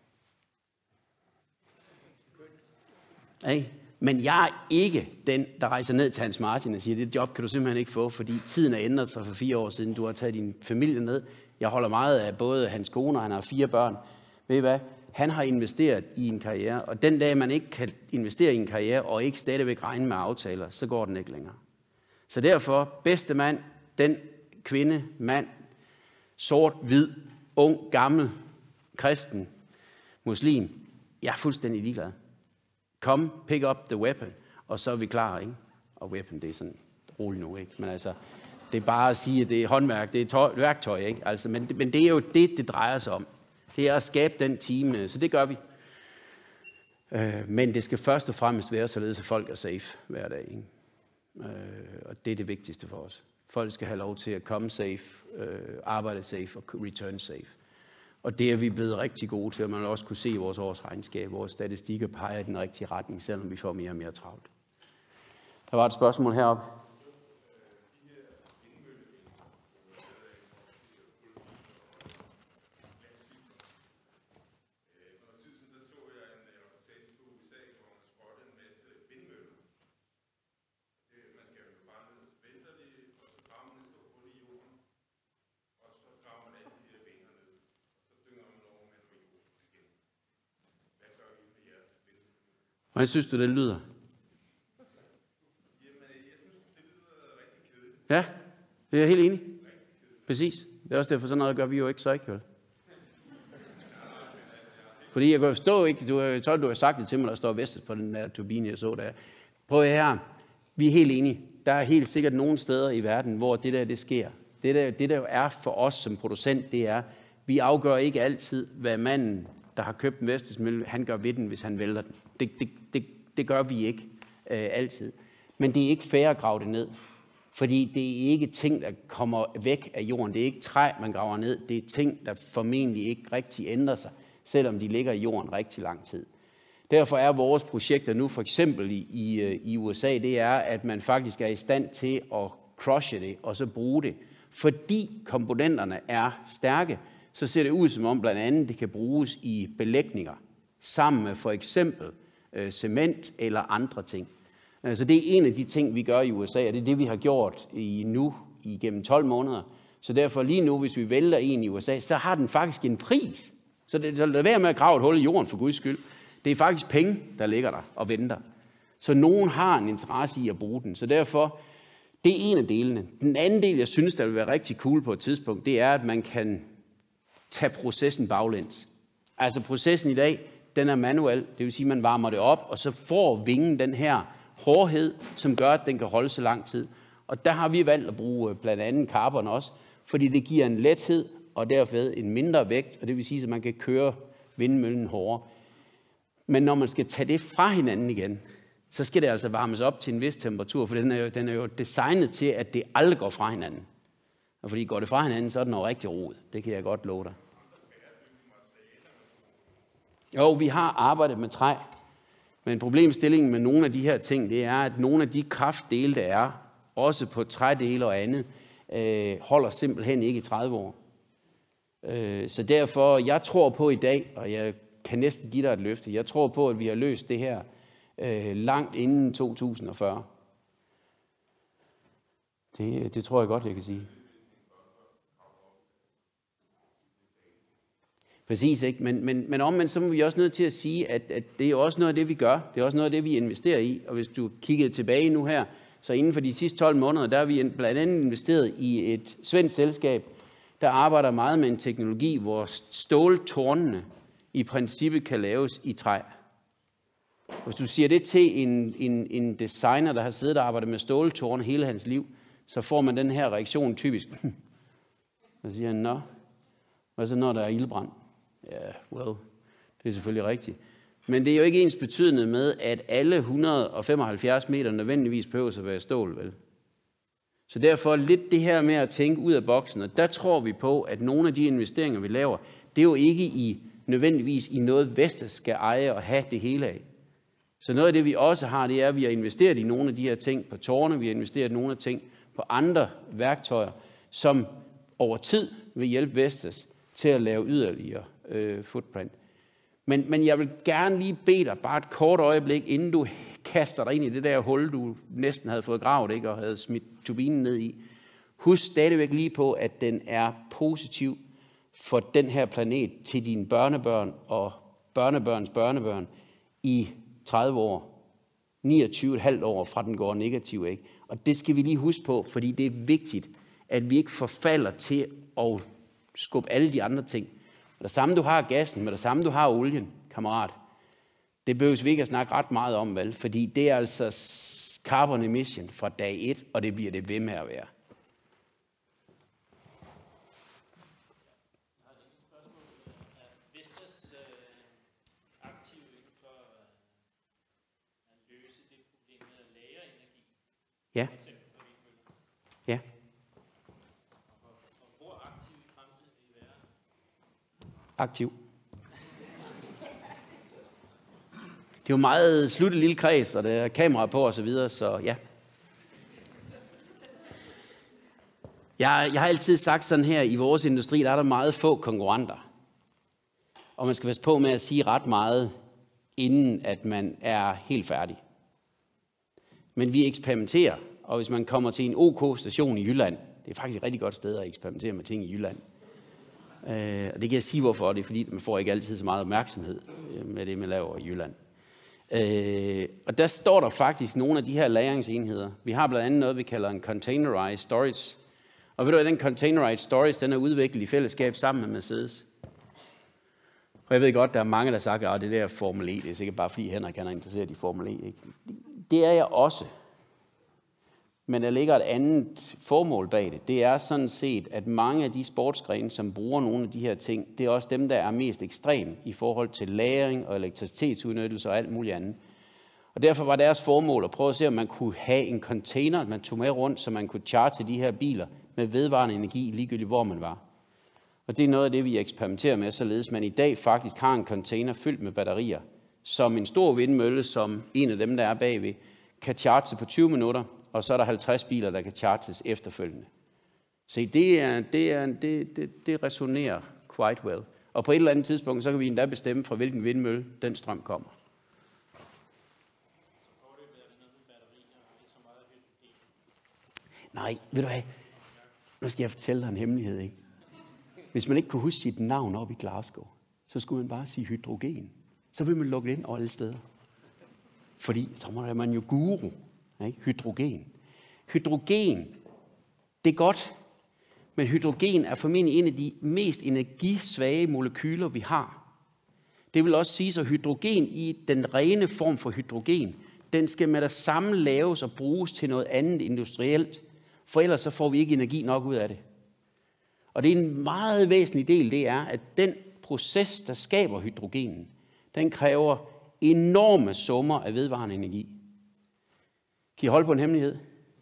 C: Hey. Men jeg er ikke den, der rejser ned til Hans Martin og siger, det job kan du simpelthen ikke få, fordi tiden er ændret sig for fire år siden. Du har taget din familie ned. Jeg holder meget af både hans kone, og han har fire børn. Ved I hvad? Han har investeret i en karriere, og den dag, man ikke kan investere i en karriere, og ikke stadigvæk regne med aftaler, så går den ikke længere. Så derfor, bedste mand, den kvinde, mand, sort, hvid, ung, gammel, kristen, muslim, jeg er fuldstændig ligeglad. Kom, pick up the weapon, og så er vi klar, ikke? Og weapon, det er sådan roligt nu, ikke? Men altså, det er bare at sige, at det er håndværk, det er tøj, værktøj, ikke? Altså, men, men det er jo det, det drejer sig om. Det er at skabe den team, så det gør vi. Øh, men det skal først og fremmest være således, at folk er safe hver dag, ikke? Øh, og det er det vigtigste for os. Folk skal have lov til at komme safe, øh, arbejde safe og return safe. Og det er vi blevet rigtig gode til, og man vil også kunne se i vores årsregnskab. Vores statistikker peger i den rigtige retning, selvom vi får mere og mere travlt. Der var et spørgsmål heroppe. Hvordan synes du, det lyder? Ja, det er jeg helt enig. Præcis. Det er også derfor, sådan noget gør vi jo ikke så ikke, vel? Fordi jeg kan jo stå ikke, du, jeg tror, du har sagt det til mig, der står Vestas på den der turbine, jeg så der. Prøv her. Vi er helt enige. Der er helt sikkert nogle steder i verden, hvor det der, det sker. Det der, det der er for os som producent, det er, vi afgør ikke altid, hvad manden, der har købt en Vestas-mølle, han gør ved den, hvis han vælter den. Det, det, det, det gør vi ikke øh, altid. Men det er ikke fair at grave det ned. Fordi det er ikke ting, der kommer væk af jorden. Det er ikke træ, man graver ned. Det er ting, der formentlig ikke rigtig ændrer sig, selvom de ligger i jorden rigtig lang tid. Derfor er vores projekter nu for eksempel i, i, i U S A, det er, at man faktisk er i stand til at crushe det og så bruge det. Fordi komponenterne er stærke, så ser det ud som om blandt andet det kan bruges i belægninger sammen med for eksempel øh, cement eller andre ting. Så det er en af de ting, vi gør i U S A, og det er det, vi har gjort i nu igennem tolv måneder. Så derfor lige nu, hvis vi vælter en i U S A, så har den faktisk en pris. Så det så lad være med at grave et hul i jorden for Guds skyld. Det er faktisk penge, der ligger der og venter. Så nogen har en interesse i at bruge den. Så derfor, det er en af delene. Den anden del, jeg synes, der vil være rigtig cool på et tidspunkt, det er, at man kan tage processen baglæns. Altså processen i dag, den er manuel. Det vil sige, at man varmer det op, og så får vingen den her hårdhed, som gør, at den kan holde så lang tid. Og der har vi valgt at bruge blandt andet carbon også, fordi det giver en lethed, og derfor en mindre vægt, og det vil sige, at man kan køre vindmøllen hårdere. Men når man skal tage det fra hinanden igen, så skal det altså varmes op til en vis temperatur, for den er jo, den er jo designet til, at det aldrig går fra hinanden. Og fordi går det fra hinanden, så er den jo rigtig rod. Det kan jeg godt love dig. Jo, vi har arbejdet med træ. Men problemstillingen med nogle af de her ting, det er, at nogle af de kraftdele, der er, også på trædele og andet, øh, holder simpelthen ikke i tredive år. Øh, så derfor, jeg tror på i dag, og jeg kan næsten give dig et løfte, jeg tror på, at vi har løst det her øh, langt inden to tusind og fyrre. Det, det tror jeg godt, jeg kan sige. Præcis, ikke? Men, men, men omvendt, så må vi også nødt til at sige, at, at det er også noget af det, vi gør. Det er også noget af det, vi investerer i. Og hvis du kiggede tilbage nu her, så inden for de sidste tolv måneder, der har vi blandt andet investeret i et svensk selskab, der arbejder meget med en teknologi, hvor ståltårnene i princippet kan laves i træ. Hvis du siger det til en, en, en designer, der har siddet og arbejdet med ståltårne hele hans liv, så får man den her reaktion typisk. Så siger han, nå, hvad så når der er ildbrand? Ja, yeah, well, det er selvfølgelig rigtigt. Men det er jo ikke ens betydende med, at alle et hundrede og femoghalvfjerds meter nødvendigvis behøver at være stål, vel? Så derfor lidt det her med at tænke ud af boksen, og der tror vi på, at nogle af de investeringer, vi laver, det er jo ikke i nødvendigvis i noget, Vestas skal eje og have det hele af. Så noget af det, vi også har, det er, at vi har investeret i nogle af de her ting på tårne, vi har investeret i nogle af ting på andre værktøjer, som over tid vil hjælpe Vestas til at lave yderligere øh, footprint. Men, men jeg vil gerne lige bede dig bare et kort øjeblik, inden du kaster dig ind i det der hul, du næsten havde fået gravet, ikke, og havde smidt turbinen ned i. Husk stadigvæk lige på, at den er positiv for den her planet til dine børnebørn og børnebørns børnebørn i tredive år. niogtyve komma fem år fra den går negativ, ikke? Og det skal vi lige huske på, fordi det er vigtigt, at vi ikke forfalder til at skubbe alle de andre ting. Med det samme du har gassen, med det samme du har olien, kammerat, det behøves vi ikke at snakke ret meget om, vel? Fordi det er altså carbon emission fra dag et, og det bliver det ved med at være. Ja. Ja. aktiv. Det er jo meget sluttet lille kreds, og der er kamera på og så videre, så ja. Jeg, jeg har altid sagt sådan her, i vores industri, der er der meget få konkurrenter. Og man skal passe på med at sige ret meget, inden at man er helt færdig. Men vi eksperimenterer, og hvis man kommer til en OK station i Jylland, det er faktisk et rigtig godt sted at eksperimentere med ting i Jylland. Øh, og det kan jeg sige, hvorfor. Det er fordi, man får ikke altid så meget opmærksomhed med det, man laver i Jylland. Øh, og der står der faktisk nogle af de her lagringsenheder. Vi har blandt andet noget, vi kalder en containerized storage. Og ved du, at den containerized storage, den er udviklet i fællesskab sammen med Mercedes. Og jeg ved godt, der er mange, der sagt, at det der Formel E, det er sikkert bare fordi Henrik er interesseret i Formel E. Ikke? Det er jeg også. Men der ligger et andet formål bag det. Det er sådan set, at mange af de sportsgrene, som bruger nogle af de her ting, det er også dem, der er mest ekstrem i forhold til lagring og elektricitetsudnyttelse og alt muligt andet. Og derfor var deres formål at prøve at se, om man kunne have en container, man tog med rundt, så man kunne charge de her biler med vedvarende energi, ligegyldigt hvor man var. Og det er noget af det, vi eksperimenterer med, således man i dag faktisk har en container fyldt med batterier, som en stor vindmølle, som en af dem, der er bagved, kan charge på tyve minutter, og så er der halvtreds biler, der kan charges efterfølgende. Så det, er, det, er, det, det, det resonerer quite well. Og på et eller andet tidspunkt, så kan vi endda bestemme, fra hvilken vindmølle den strøm kommer. Nej, ved du hvad? Nu skal jeg fortælle dig en hemmelighed, ikke? Hvis man ikke kunne huske sit navn op i Glasgow, så skulle man bare sige hydrogen. Så vil man lukke det ind alle steder. Fordi så er man jo guru. Ikke? Hydrogen. Hydrogen, det er godt, men hydrogen er formentlig en af de mest energisvage molekyler, vi har. Det vil også sige, at hydrogen i den rene form for hydrogen, den skal med det samme laves og bruges til noget andet industrielt, for ellers så får vi ikke energi nok ud af det. Og det er en meget væsentlig del, det er, at den proces, der skaber hydrogenen, den kræver enorme summer af vedvarende energi. Kan I holde på en hemmelighed?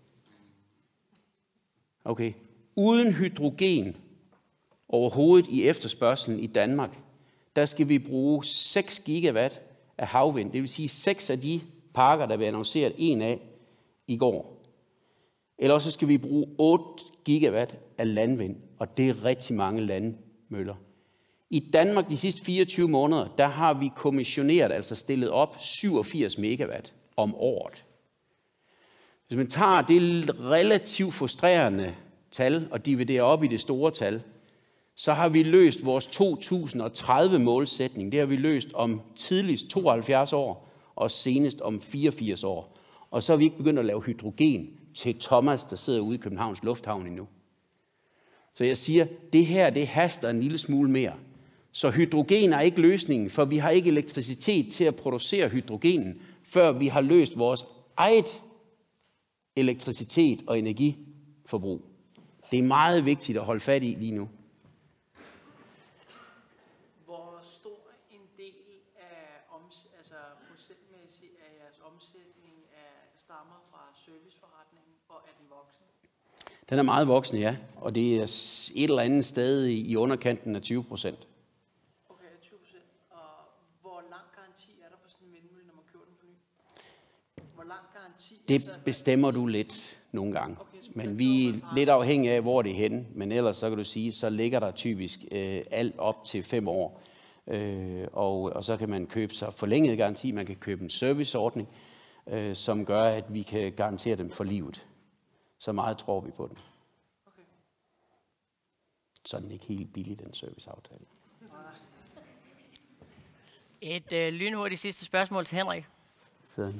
C: Okay. Uden hydrogen overhovedet i efterspørgselen i Danmark, der skal vi bruge seks gigawatt af havvind. Det vil sige seks af de parker, der blev annonceret en af i går. Eller også skal vi bruge otte gigawatt af landvind, og det er rigtig mange landmøller. I Danmark de sidste fireogtyve måneder, der har vi kommissioneret, altså stillet op syvogfirs megawatt om året. Hvis man tager det relativt frustrerende tal og dividerer op i det store tal, så har vi løst vores to tusind og tredive målsætning. Det har vi løst om tidligst tooghalvfjerds år og senest om fireogfirs år. Og så har vi ikke begyndt at lave hydrogen til Thomas, der sidder ude i Københavns Lufthavn endnu. Så jeg siger, det her det haster en lille smule mere. Så hydrogen er ikke løsningen, for vi har ikke elektricitet til at producere hydrogenen, før vi har løst vores eget elektricitet og energiforbrug. Det er meget vigtigt at holde fat i lige nu.
D: Hvor stor en del af oms- altså procentmæssigt af jeres omsætning er, stammer fra serviceforretningen, og er den voksen?
C: Den er meget voksen, ja. Og det er et eller andet sted i underkanten af tyve procent.
D: Okay, tyve procent. Og hvor lang garanti er der på sådan en vindmølle, når man køber den på ny? Hvor lang garanti?
C: Det
D: altså,
C: bestemmer du lidt nogle gange.
D: Okay,
C: men vi er lidt afhængige af, hvor det er henne. Men ellers så kan du sige, så ligger der typisk øh, alt op til fem år. Øh, og, og så kan man købe sig forlænget garanti. Man kan købe en serviceordning, øh, som gør, at vi kan garantere dem for livet. Så meget tror vi på den.
D: Okay.
C: Så er den ikke helt billig, den serviceaftale.
A: Et øh, lynhurtigt sidste spørgsmål til Henrik.
C: Så.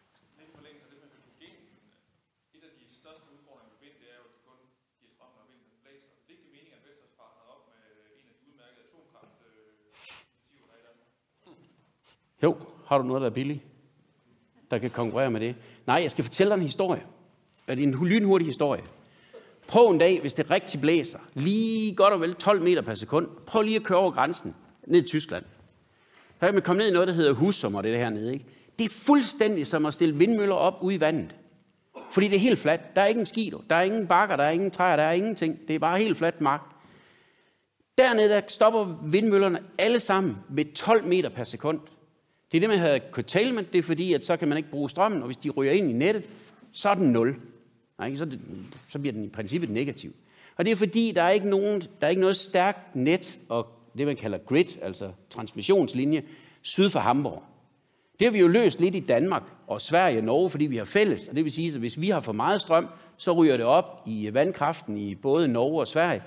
C: Jo, har du noget, der er billigt, der kan konkurrere med det? Nej, jeg skal fortælle dig en historie. Det er en lynhurtig historie. Prøv en dag, hvis det rigtig blæser, lige godt og vel tolv meter per sekund, prøv lige at køre over grænsen, ned i Tyskland. Så kan man komme ned i noget, der hedder Husum, og det her nede, ikke? Det er fuldstændig som at stille vindmøller op ude i vandet. Fordi det er helt fladt. Der er ikke en ski, der er ingen bakker, der er ingen træer, der er ingenting. Det er bare helt fladt mark. Dernede der stopper vindmøllerne alle sammen ved tolv meter per sekund. Det er det, man hedder curtailment. Det er fordi, at så kan man ikke bruge strømmen, og hvis de ryger ind i nettet, så er den nul. Nej, så, det, så bliver den i princippet negativ. Og det er fordi, der er ikke, nogen, der er ikke noget stærkt net, og det man kalder grid, altså transmissionslinje, syd for Hamburg. Det har vi jo løst lidt i Danmark og Sverige og Norge, fordi vi har fælles. Og det vil sige, at hvis vi har for meget strøm, så ryger det op i vandkraften i både Norge og Sverige.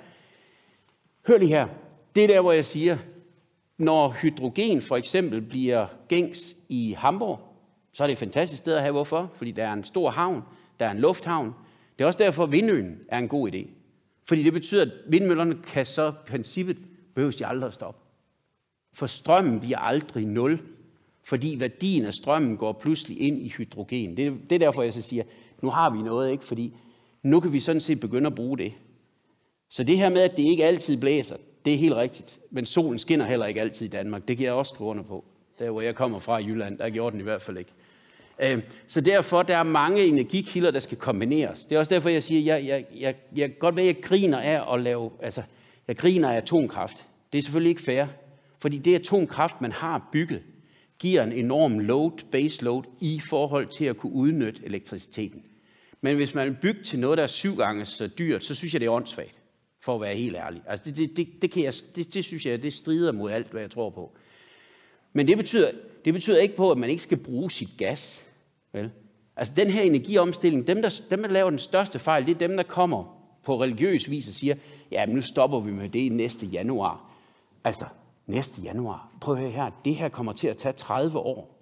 C: Hør lige her. Det er der, hvor jeg siger, når hydrogen for eksempel bliver gængs i Hamburg, så er det et fantastisk sted at have. Hvorfor? Fordi der er en stor havn, der er en lufthavn. Det er også derfor, at vindøen er en god idé. Fordi det betyder, at vindmøllerne kan så i princippet behøves de aldrig at stoppe. For strømmen bliver aldrig nul, fordi værdien af strømmen går pludselig ind i hydrogen. Det, det er derfor, jeg så siger, nu har vi noget, ikke? Fordi nu kan vi sådan set begynde at bruge det. Så det her med, at det ikke altid blæser, det er helt rigtigt. Men solen skinner heller ikke altid i Danmark. Det kan jeg også skrive under på. Der, hvor jeg kommer fra i Jylland, der gjorde den i hvert fald ikke. Så derfor, der er mange energikilder, der skal kombineres. Det er også derfor, jeg siger, jeg, jeg, jeg, jeg godt ved, at jeg griner af at lave, altså, jeg griner af atomkraft. Det er selvfølgelig ikke fair, fordi det atomkraft, man har bygget, giver en enorm load, base load, i forhold til at kunne udnytte elektriciteten. Men hvis man vil bygge til noget, der er syv gange så dyrt, så synes jeg, det er åndssvagt, for at være helt ærlig. Altså, det, det, det, det, kan jeg, det, det synes jeg, det strider mod alt, hvad jeg tror på. Men det betyder, det betyder ikke på, at man ikke skal bruge sit gas. Vel? Altså den her energiomstilling, dem der, dem der laver den største fejl, det er dem, der kommer på religiøs vis og siger, ja, men nu stopper vi med det næste januar. Altså, næste januar. Prøv at høre her, det her kommer til at tage tredive år.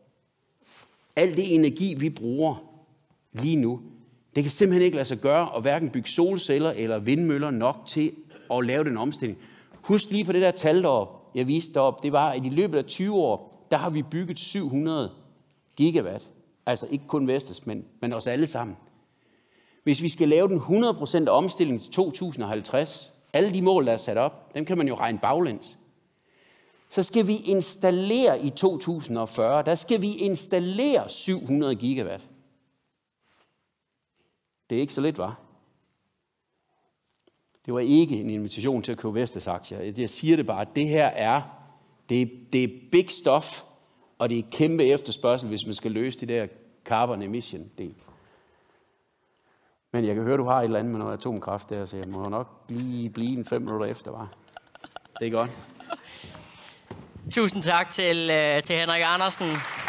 C: Al det energi, vi bruger lige nu, det kan simpelthen ikke lade sig gøre at hverken bygge solceller eller vindmøller nok til at lave den omstilling. Husk lige på det der tal deroppe, jeg viste deroppe, det var, at i løbet af tyve år, der har vi bygget syv hundrede gigawatt. Altså ikke kun Vestas, men, men os alle sammen. Hvis vi skal lave den hundrede procent af omstilling til to tusind og halvtreds, alle de mål, der er sat op, dem kan man jo regne baglæns. Så skal vi installere i to tusind og fyrre, der skal vi installere syv hundrede gigawatt. Det er ikke så lidt, hva'? Det var ikke en invitation til at købe Vestas aktier. Jeg siger det bare, at det her er, det er, det er big stuff, og det er kæmpe efterspørgsel, hvis man skal løse det der carbon emission del. Men jeg kan høre, du har et eller andet med noget atomkraft der, så jeg må nok lige blive en fem minutter efter, var. Det er godt.
A: Tusind tak til, uh, til Henrik Andersen.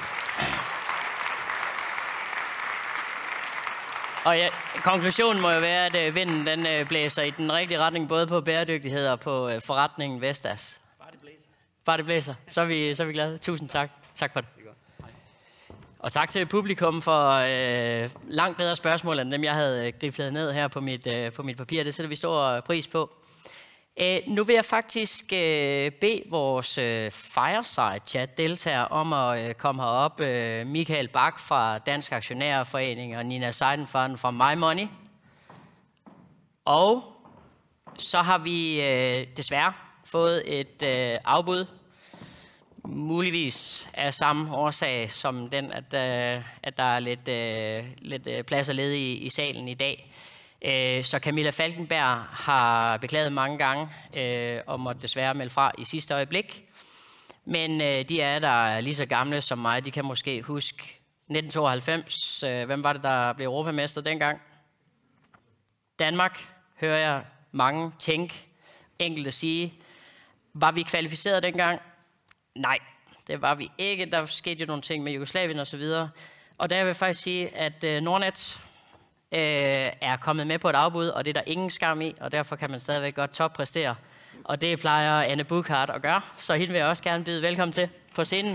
A: Og ja, konklusionen må jo være, at uh, vinden den, uh, blæser i den rigtige retning, både på bæredygtighed og på uh, forretningen Vestas.
D: Bare det blæser.
A: Bare det blæser. Så er vi, så er vi glade. Tusind tak. Tak for det. Og tak til publikum for øh, langt bedre spørgsmål, end dem jeg havde griflet ned her på mit, øh, på mit papir. Det sætter vi stor pris på. Æh, nu vil jeg faktisk øh, bede vores øh, Fireside-chat-deltager om at øh, komme herop. Øh, Michael Bak fra Dansk Aktionærforening og Nina Seidenfaden fra My Money. Og så har vi øh, desværre fået et øh, afbud. Muligvis af samme årsag som den, at, øh, at der er lidt, øh, lidt øh, pladser ledige i, i salen i dag. Øh, så Camilla Falkenberg har beklaget mange gange øh, og måtte desværre melde fra i sidste øjeblik. Men øh, de er der er lige så gamle som mig. De kan måske huske nitten tooghalvfems. Øh, hvem var det, der blev europamester dengang? Danmark, hører jeg mange tænke, enkelte sige. Var vi kvalificeret dengang? Nej, det var vi ikke. Der skete jo nogle ting med Jugoslavien og så videre. Og der vil jeg faktisk sige, at øh, Nordnet øh, er kommet med på et afbud, og det er der ingen skam i, og derfor kan man stadigvæk godt toppræstere. Og det plejer Anne Buchhardt at gøre, så hende vil jeg også gerne byde velkommen til på scenen.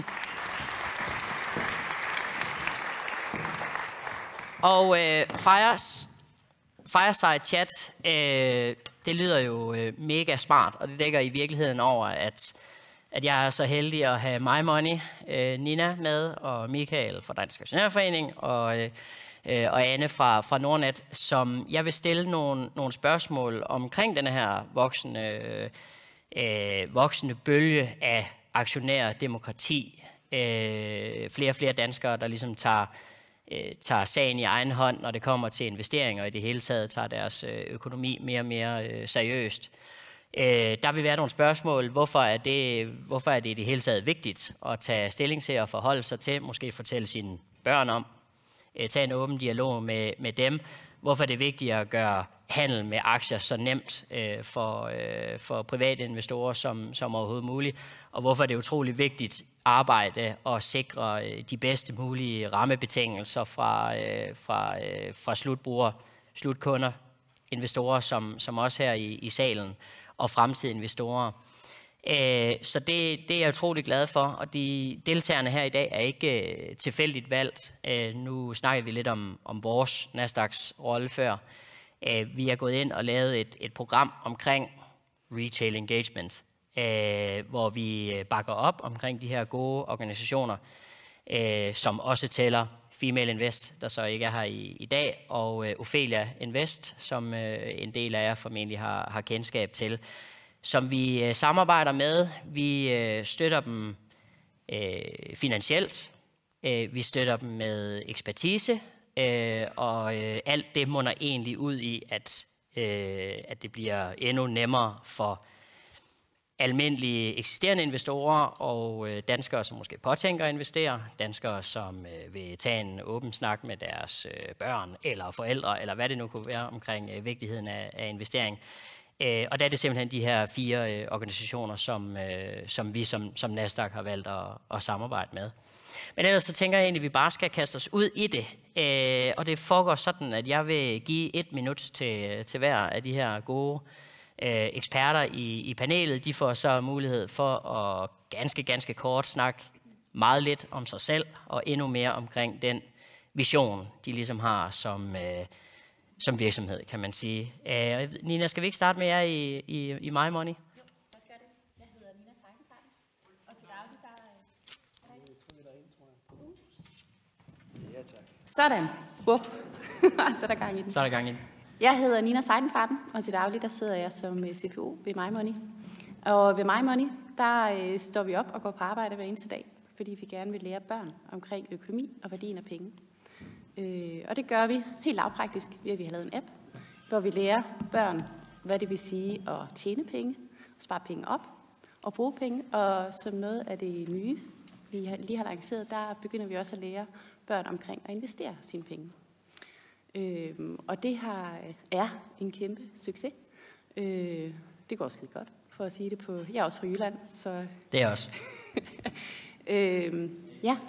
A: Og øh, Fires, Fireside Chat, øh, det lyder jo øh, mega smart, og det dækker i virkeligheden over, at at jeg er så heldig at have My Money, øh, Nina med, og Michael fra Dansk Aktionærforening, og, øh, og Anne fra, fra Nordnet, som jeg vil stille nogle, nogle spørgsmål omkring den her voksende, øh, voksende bølge af aktionærdemokrati. Øh, flere og flere danskere, der ligesom tager, øh, tager sagen i egen hånd, når det kommer til investeringer, og i det hele taget tager deres økonomi mere og mere øh, seriøst. Øh, der vil være nogle spørgsmål. Hvorfor er, det, hvorfor er det i det hele taget vigtigt at tage stilling til og forholde sig til, måske fortælle sine børn om, øh, tage en åben dialog med, med dem. Hvorfor er det vigtigt at gøre handel med aktier så nemt øh, for, øh, for private investorer som, som overhovedet muligt, og hvorfor er det utrolig vigtigt arbejde at sikre øh, de bedste mulige rammebetingelser fra, øh, fra, øh, fra slutbrugere, slutkunder, investorer, som, som også her i, i salen, og fremtidige investorer. Øh, så det, det er jeg utrolig glad for, og de deltagerne her i dag er ikke øh, tilfældigt valgt. Øh, nu snakker vi lidt om, om vores Nasdaqs rolle før. Øh, vi er gået ind og lavet et, et program omkring retail engagement, øh, hvor vi bakker op omkring de her gode organisationer, øh, som også tæller Female Invest, der så ikke er her i, i dag, og øh, Ophelia Invest, som øh, en del af jer formentlig har, har kendskab til, som vi øh, samarbejder med. Vi øh, støtter dem øh, finansielt, øh, vi støtter dem med ekspertise, øh, og øh, alt det munder egentlig ud i, at, øh, at det bliver endnu nemmere for almindelige eksisterende investorer og øh, danskere, som måske påtænker at investere, danskere, som øh, vil tage en åben snak med deres øh, børn eller forældre, eller hvad det nu kunne være omkring øh, vigtigheden af, af investering. Øh, og der er det simpelthen de her fire øh, organisationer, som, øh, som vi som, som Nasdaq har valgt at, at samarbejde med. Men ellers så tænker jeg egentlig, at vi bare skal kaste os ud i det. Øh, og det foregår sådan, at jeg vil give et minut til, til hver af de her gode øh, eksperter i, i panelet. De får så mulighed for at ganske, ganske kort snakke meget lidt om sig selv, og endnu mere omkring den vision, de ligesom har som, øh, som virksomhed, kan man sige. Øh, Nina, skal vi ikke starte med jer i, i, i My Money?
E: Jo, lad os gøre det. Jeg hedder Nina Seidenfarten, og til daglig der er...
F: Ja, tak.
E: Sådan. Wow. Så er der gang i den.
A: Så er der gang i den.
E: Jeg hedder Nina Seidenfarten, og til daglig der sidder jeg som C P O ved My Money. Og ved My Money, der øh, står vi op og går på arbejde hver eneste dag, fordi vi gerne vil lære børn omkring økonomi og værdien af penge. Øh, og det gør vi helt lavpraktisk, ved at vi har lavet en app, hvor vi lærer børn, hvad det vil sige at tjene penge, spare penge op og bruge penge. Og som noget af det nye, vi lige har lanceret, der begynder vi også at lære børn omkring at investere sine penge. Øh, og det har, er en kæmpe succes. Øh, det går skide godt, for at sige det på... Jeg er også fra Jylland, så...
A: Det er også.
E: øh, ja.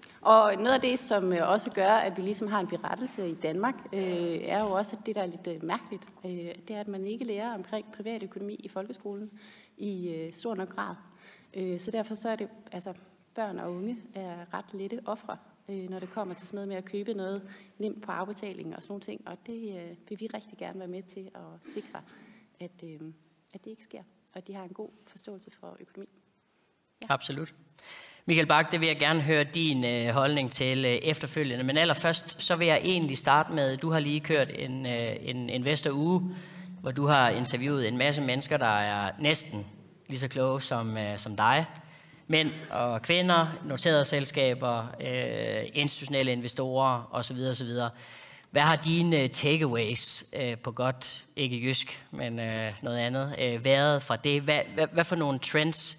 E: Og noget af det, som også gør, at vi ligesom har en berettelse i Danmark, øh, er jo også, at det, der er lidt øh, mærkeligt, øh, det er, at man ikke lærer omkring privatøkonomi i folkeskolen i øh, stor nok grad. Øh, så derfor så er det, altså børn og unge er ret lette ofre, øh, når det kommer til sådan noget med at købe noget nemt på afbetaling og sådan nogle ting. Og det øh, vil vi rigtig gerne være med til at sikre, at, øh, at det ikke sker, og at de har en god forståelse for økonomi.
A: Ja. Absolut. Michael Bach, det vil jeg gerne høre din øh, holdning til øh, efterfølgende. Men allerførst, så vil jeg egentlig starte med, du har lige kørt en, øh, en investoruge, hvor du har interviewet en masse mennesker, der er næsten lige så kloge som, øh, som dig. Mænd og kvinder, noterede selskaber, øh, institutionelle investorer osv. osv. Hvad har dine takeaways øh, på godt, ikke jysk, men øh, noget andet, øh, været fra det? Hvad, hvad, hvad for nogle trends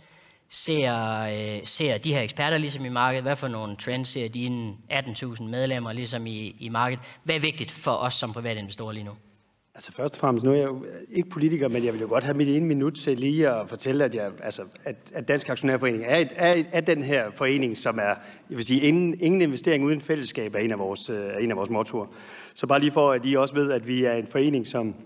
A: ser, øh, ser de her eksperter ligesom i markedet? Hvad for nogle trends ser dine atten tusind medlemmer ligesom i, i markedet? Hvad er vigtigt for os som private investorer lige nu?
F: Altså først og fremmest, nu er jeg jo ikke politiker, men jeg vil jo godt have mit ene minut til lige at fortælle, at, jeg, altså, at, at Dansk Aktionærforening er, et, er, er den her forening, som er, jeg vil sige, ingen, ingen investering uden fællesskab er en af vores, er en af vores mottoer. Så bare lige for, at I også ved, at vi er en forening, som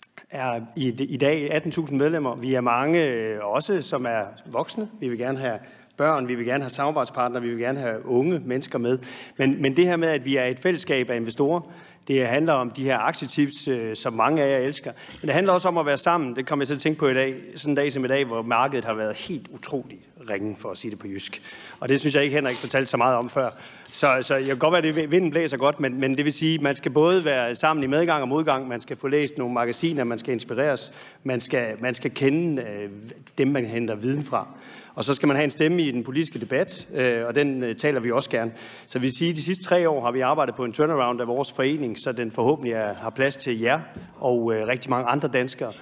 F: er i, i dag atten tusind medlemmer. Vi er mange også, som er voksne. Vi vil gerne have børn, vi vil gerne have samarbejdspartnere, vi vil gerne have unge mennesker med. Men, men det her med, at vi er et fællesskab af investorer, det handler om de her aktietips, som mange af jer elsker. Men det handler også om at være sammen. Det kommer jeg til at tænke på i dag, sådan en dag som i dag, hvor markedet har været helt utroligt ringe, for at sige det på jysk. Og det synes jeg ikke, Henrik fortalte så meget om før. Så, så jeg kan godt være, at vinden blæser godt, men, men det vil sige, at man skal både være sammen i medgang og modgang, man skal få læst nogle magasiner, man skal inspireres, man skal, man skal kende øh, dem, man henter viden fra. Og så skal man have en stemme i den politiske debat, øh, og den øh, taler vi også gerne. Så vi vil sige, at de sidste tre år har vi arbejdet på en turnaround af vores forening, så den forhåbentlig er, har plads til jer og øh, rigtig mange andre danskere.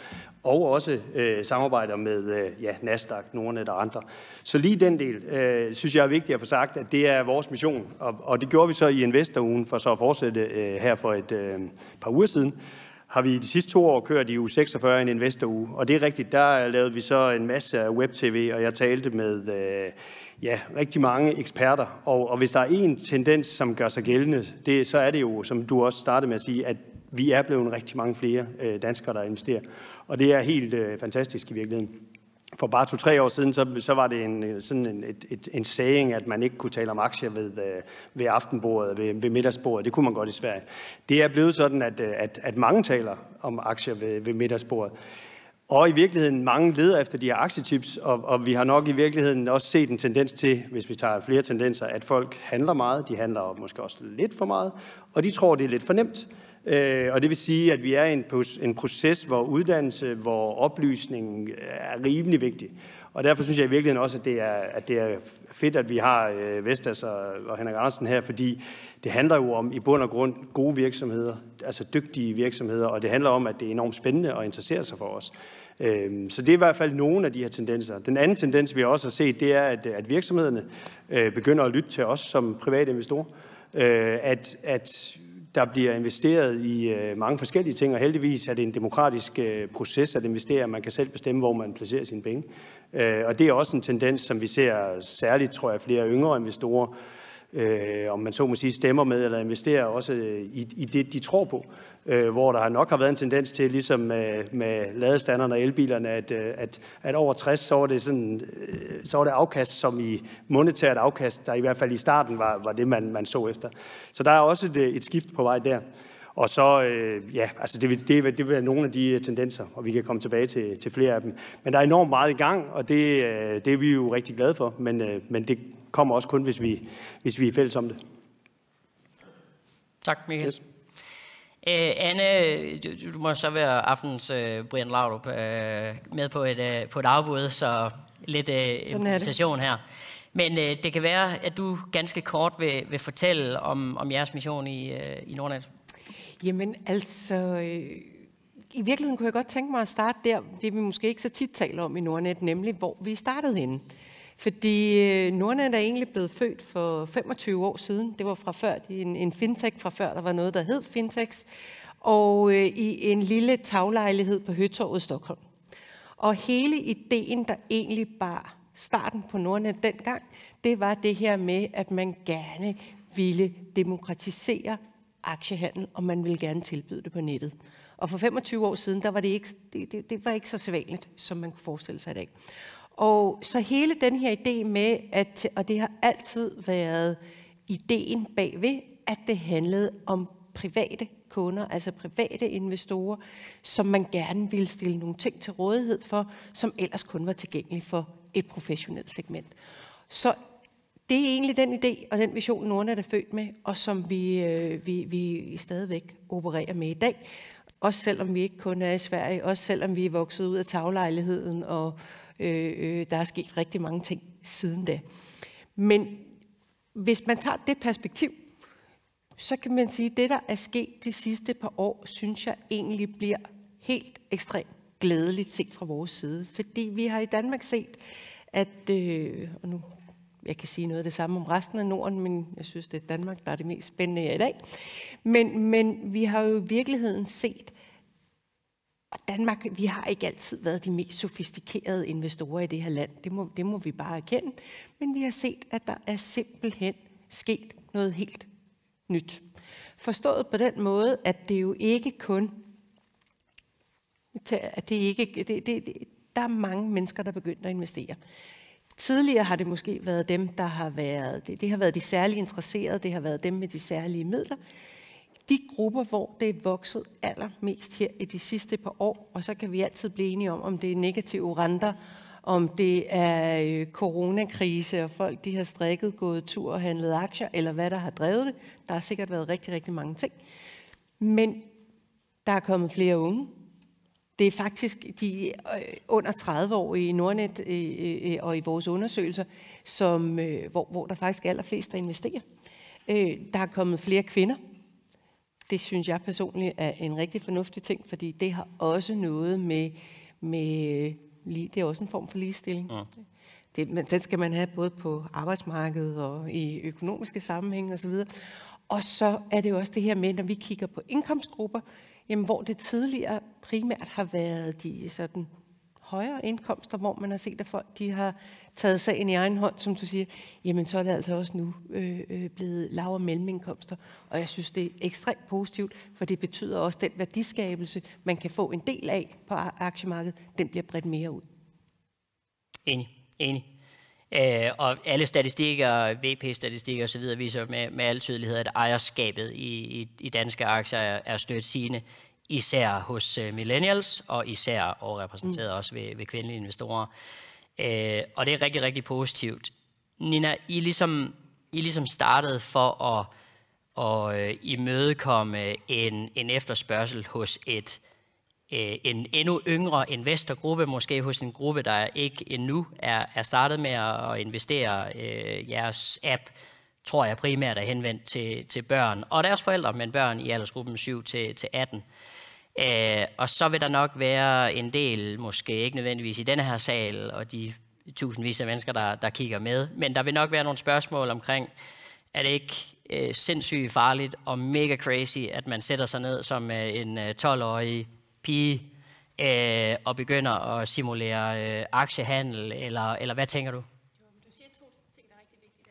F: og også øh, samarbejder med øh, ja, Nasdaq, Nordnet og andre. Så lige den del, øh, synes jeg er vigtigt at få sagt, at det er vores mission, og, og det gjorde vi så i Investorugen, for så at fortsætte øh, her for et øh, par uger siden. Har vi de sidste to år kørt i uge seksogfyrre en Investoruge, og det er rigtigt, der lavede vi så en masse af web-tv, og jeg talte med øh, ja, rigtig mange eksperter, og, og hvis der er en tendens, som gør sig gældende, det, så er det jo, som du også startede med at sige, at vi er blevet rigtig mange flere øh, danskere, der investerer, og det er helt øh, fantastisk i virkeligheden. For bare to-tre år siden, så, så var det en, sådan en, et, et, en saying, at man ikke kunne tale om aktier ved, ved aftenbordet, ved, ved middagsbordet. Det kunne man godt i Sverige. Det er blevet sådan, at, at, at mange taler om aktier ved, ved middagsbordet. Og i virkeligheden, mange leder efter de her aktietips, og, og vi har nok i virkeligheden også set en tendens til, hvis vi tager flere tendenser, at folk handler meget, de handler måske også lidt for meget, og de tror, det er lidt for nemt. Øh, og det vil sige, at vi er i en, en proces, hvor uddannelse, hvor oplysning er rimelig vigtig. Og derfor synes jeg i virkeligheden også, at det er, at det er fedt, at vi har øh, Vestas og, og Henrik Andersen her, fordi det handler jo om i bund og grund gode virksomheder, altså dygtige virksomheder, og det handler om, at det er enormt spændende og interesserer sig for os. Øh, så det er i hvert fald nogle af de her tendenser. Den anden tendens, vi også har set, det er, at, at virksomhederne øh, begynder at lytte til os som private investorer. Øh, at, at der bliver investeret i øh, mange forskellige ting, og heldigvis er det en demokratisk øh, proces at investere. Man kan selv bestemme, hvor man placerer sine penge. Øh, og det er også en tendens, som vi ser særligt, tror jeg, flere yngre investorer, øh, om man så må sige, stemmer med eller investerer også i, i det, de tror på. Øh, hvor der nok har været en tendens til, ligesom med, med ladestanderne og elbilerne, at, at, at over tres, så var det sådan, så var det afkast, som i monetært afkast, der i hvert fald i starten var, var det, man, man så efter. Så der er også et, et skift på vej der. Og så, øh, ja, altså det, det, det vil være nogle af de tendenser, og vi kan komme tilbage til, til flere af dem. Men der er enormt meget i gang, og det, det er vi jo rigtig glade for, men, men det kommer også kun, hvis vi, hvis vi er fælles om det.
A: Tak, Michael. Yes. Uh, Anne, du, du må så være aftens uh, Brian Laudrup uh, med på et, uh, på et afbud, så lidt uh, improvisation her. Men uh, det kan være, at du ganske kort vil, vil fortælle om, om jeres mission i, uh, i Nordnet.
B: Jamen altså, øh, i virkeligheden kunne jeg godt tænke mig at starte der, det vi måske ikke så tit taler om i Nordnet, nemlig hvor vi startede henne. Fordi øh, Nordnet er egentlig blevet født for femogtyve år siden. Det var fra før, en, en fintech fra før, der var noget, der hed Fintex. Og øh, i en lille taglejlighed på Høtorvet i Stockholm. Og hele ideen, der egentlig bar starten på Nordnet dengang, det var det her med, at man gerne ville demokratisere aktiehandel, og man ville gerne tilbyde det på nettet. Og for femogtyve år siden, der var det ikke, det, det, det var ikke så sædvanligt, som man kunne forestille sig i dag. Og så hele den her idé med, at, og det har altid været ideen bagved, at det handlede om private kunder, altså private investorer, som man gerne ville stille nogle ting til rådighed for, som ellers kun var tilgængelige for et professionelt segment. Så det er egentlig den idé og den vision, Nordnet er født med, og som vi, øh, vi, vi stadigvæk opererer med i dag. Også selvom vi ikke kun er i Sverige, også selvom vi er vokset ud af taglejligheden, og øh, øh, der er sket rigtig mange ting siden da. Men hvis man tager det perspektiv, så kan man sige, at det, der er sket de sidste par år, synes jeg egentlig bliver helt ekstremt glædeligt set fra vores side. Fordi vi har i Danmark set, at, øh, og nu jeg kan sige noget af det samme om resten af Norden, men jeg synes, det er Danmark, der er det mest spændende i dag. Men, men vi har jo i virkeligheden set, at Danmark, vi har ikke altid været de mest sofistikerede investorer i det her land. Det må, det må vi bare erkende. Men vi har set, at der er simpelthen sket noget helt nyt. Forstået på den måde, at det jo ikke kun, at det ikke, det, det, det, der er mange mennesker, der begynder at investere. Tidligere har det måske været dem, der har været, det, det har været de særligt interesserede, det har været dem med de særlige midler. De grupper, hvor det er vokset allermest her i de sidste par år, og så kan vi altid blive enige om, om det er negative renter, om det er øh, coronakrise, og folk de har strikket, gået tur og handlet aktier, eller hvad der har drevet det. Der har sikkert været rigtig, rigtig mange ting. Men der er kommet flere unge. Det er faktisk de under tredive år i Nordnet øh, øh, og i vores undersøgelser, som, øh, hvor, hvor der faktisk er allerflest, der investerer. Øh, der er kommet flere kvinder. Det synes jeg personligt er en rigtig fornuftig ting, fordi det har også noget med, med, det er også en form for ligestilling. Mm. Det, men den skal man have både på arbejdsmarkedet og i økonomiske sammenhænge osv. Og så er det jo også det her med, når vi kigger på indkomstgrupper, jamen, hvor det tidligere primært har været de sådan højere indkomster, hvor man har set, at folk de har taget sagen i egen hånd, som du siger, jamen så er det altså også nu øh, blevet lav- og mellemindkomster. Og jeg synes, det er ekstremt positivt, for det betyder også, at den værdiskabelse, man kan få en del af på aktiemarkedet, den bliver bredt mere ud.
A: Enig, enig. Øh, og alle statistikker, V P-statistikker osv. viser med, med al tydelighed, at ejerskabet i, i, i danske aktier er, er stødt sigende, især hos uh, millennials, og især og repræsenteret mm. også ved, ved kvindelige investorer. Øh, og det er rigtig, rigtig positivt. Nina, I ligesom, I ligesom startede for at, at uh, imødekomme en, en efterspørgsel hos et en endnu yngre investorgruppe, måske hos en gruppe, der ikke endnu er, er startet med at investere. Øh, jeres app, tror jeg primært er henvendt til, til børn og deres forældre, men børn i aldersgruppen syv til atten. Øh, og så vil der nok være en del, måske ikke nødvendigvis i denne her sal, og de tusindvis af mennesker, der, der kigger med, men der vil nok være nogle spørgsmål omkring, er det ikke øh, sindssygt farligt og mega crazy, at man sætter sig ned som øh, en øh, tolv-årig pige øh, og begynder at simulere øh, aktiehandel, eller, eller hvad tænker du?
E: Du siger to ting, der er rigtig vigtige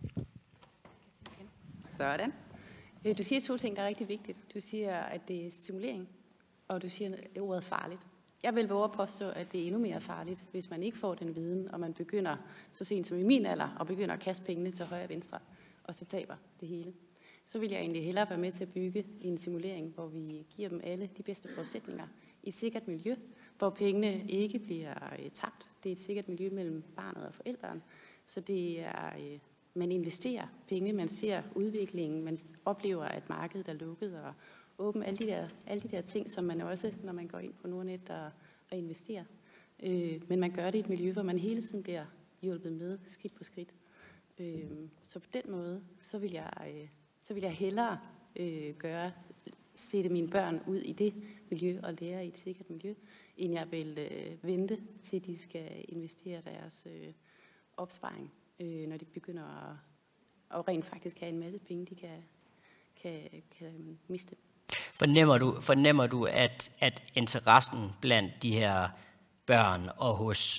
E: der. Sådan. Du siger to ting, der er rigtig vigtigt. Du siger, at det er stimulering, og du siger ordet farligt. Jeg vil våge at påstå, at det er endnu mere farligt, hvis man ikke får den viden, og man begynder, så sent som i min alder, og begynder at kaste pengene til højre og venstre, og så taber det hele. Så vil jeg egentlig hellere være med til at bygge en simulering, hvor vi giver dem alle de bedste forudsætninger i et sikkert miljø, hvor pengene ikke bliver tabt. Det er et sikkert miljø mellem barnet og forældrene. Så det er, man investerer penge, man ser udviklingen, man oplever, at markedet er lukket og åbent. Alle de der, alle de der ting, som man også, når man går ind på Nordnet og, og investerer. Øh, men man gør det i et miljø, hvor man hele tiden bliver hjulpet med, skridt på skridt. Øh, så på den måde, så vil jeg... Øh, så vil jeg hellere øh, gøre, sætte mine børn ud i det miljø og lære i et sikkert miljø, end jeg vil øh, vente til de skal investere deres øh, opsparing, øh, når de begynder at og rent faktisk have en masse penge, de kan, kan, kan miste.
A: Fornemmer du, fornemmer du at, at interessen blandt de her børn og hos,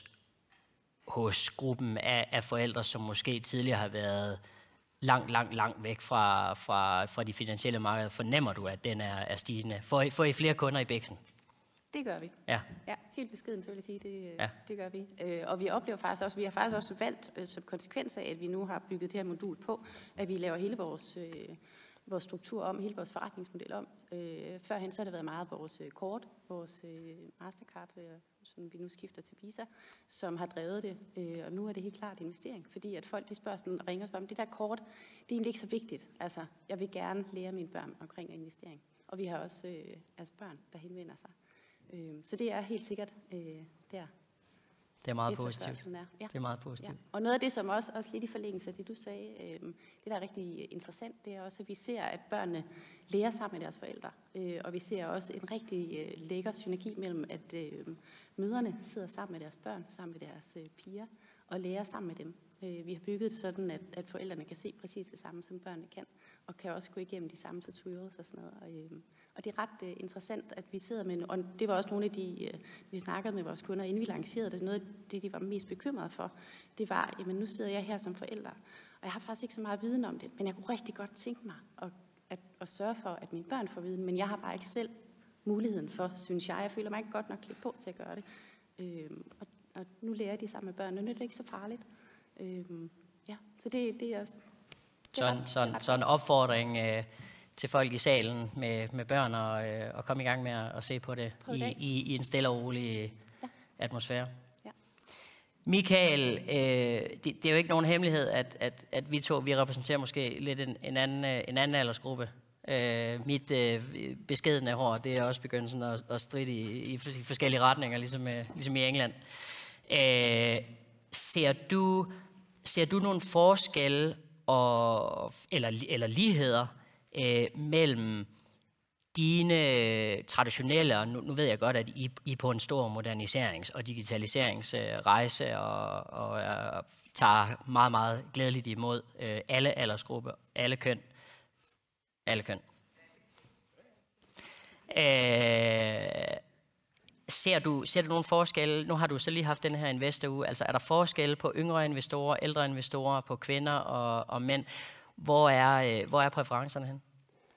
A: hos gruppen af, af forældre, som måske tidligere har været langt, langt, langt væk fra, fra, fra de finansielle markeder, fornemmer du, at den er, er stigende? Får I, får I flere kunder i biksen?
E: Det gør vi.
A: Ja.
E: Ja, helt beskeden, så vil jeg sige, det,
A: ja.
E: det gør vi. Øh, og vi oplever faktisk også, vi har faktisk også valgt øh, som konsekvens af, at vi nu har bygget det her modul på, at vi laver hele vores, øh, vores struktur om, hele vores forretningsmodel om. Øh, førhen så har det været meget vores øh, kort, vores øh, Mastercard, øh, som vi nu skifter til Visa, som har drevet det. Øh, og nu er det helt klart investering, fordi at folk de spørger sådan, og ringer og spørger, om det der kort, det er egentlig ikke så vigtigt. Altså, jeg vil gerne lære mine børn omkring investering. Og vi har også øh, altså børn, der henvender sig. Så det er helt sikkert øh, der.
A: Det er meget positivt.
E: Er. Ja.
A: Det er meget positivt. Ja.
E: Og noget af det, som også, også lidt i forlængelse af det, du sagde, øh, det der er rigtig interessant, det er også, at vi ser, at børnene lærer sammen med deres forældre. Øh, og vi ser også en rigtig øh, lækker synergi mellem, at øh, mødrene sidder sammen med deres børn, sammen med deres øh, piger, og lærer sammen med dem. Øh, vi har bygget det sådan, at, at forældrene kan se præcis det samme, som børnene kan, og kan også gå igennem de samme tutorials og sådan noget. Og, øh, Og det er ret uh, interessant, at vi sidder med, og det var også nogle af de, uh, vi snakkede med vores kunder, inden vi lancerede det, noget af det, de var mest bekymrede for, det var, jamen nu sidder jeg her som forælder, og jeg har faktisk ikke så meget viden om det, men jeg kunne rigtig godt tænke mig at, at, at sørge for, at mine børn får viden, men jeg har bare ikke selv muligheden for, synes jeg. Jeg føler mig ikke godt nok klædt på til at gøre det. Øhm, og, og nu lærer de sammen med børnene, nu er det ikke så farligt. Øhm, ja, så det, det er også...
A: Sådan så, så en opfordring... Øh til folk i salen med, med børn og, øh, og komme i gang med at, at se på det i, i, i en stille og rolig ja. atmosfære. Ja. Michael, øh, det, det er jo ikke nogen hemmelighed, at, at, at vi to vi repræsenterer måske lidt en, en, anden, en anden aldersgruppe. Øh, mit øh, beskedne hår, det er også begyndt sådan at, at stride i, i forskellige retninger, ligesom, øh, ligesom i England. Øh, ser, du, ser du nogle forskelle og, eller, eller ligheder Øh, mellem dine traditionelle, og nu, nu ved jeg godt, at I, I er på en stor moderniserings- og digitaliseringsrejse, øh, og, og øh, tager meget, meget glædeligt imod øh, alle aldersgrupper, alle køn. Alle køn. Øh, ser, du, ser du nogle forskelle? Nu har du så lige haft den her investoruge. Altså er der forskelle på yngre investorer, ældre investorer, på kvinder og, og mænd? Hvor er, øh, hvor er præferencerne hen?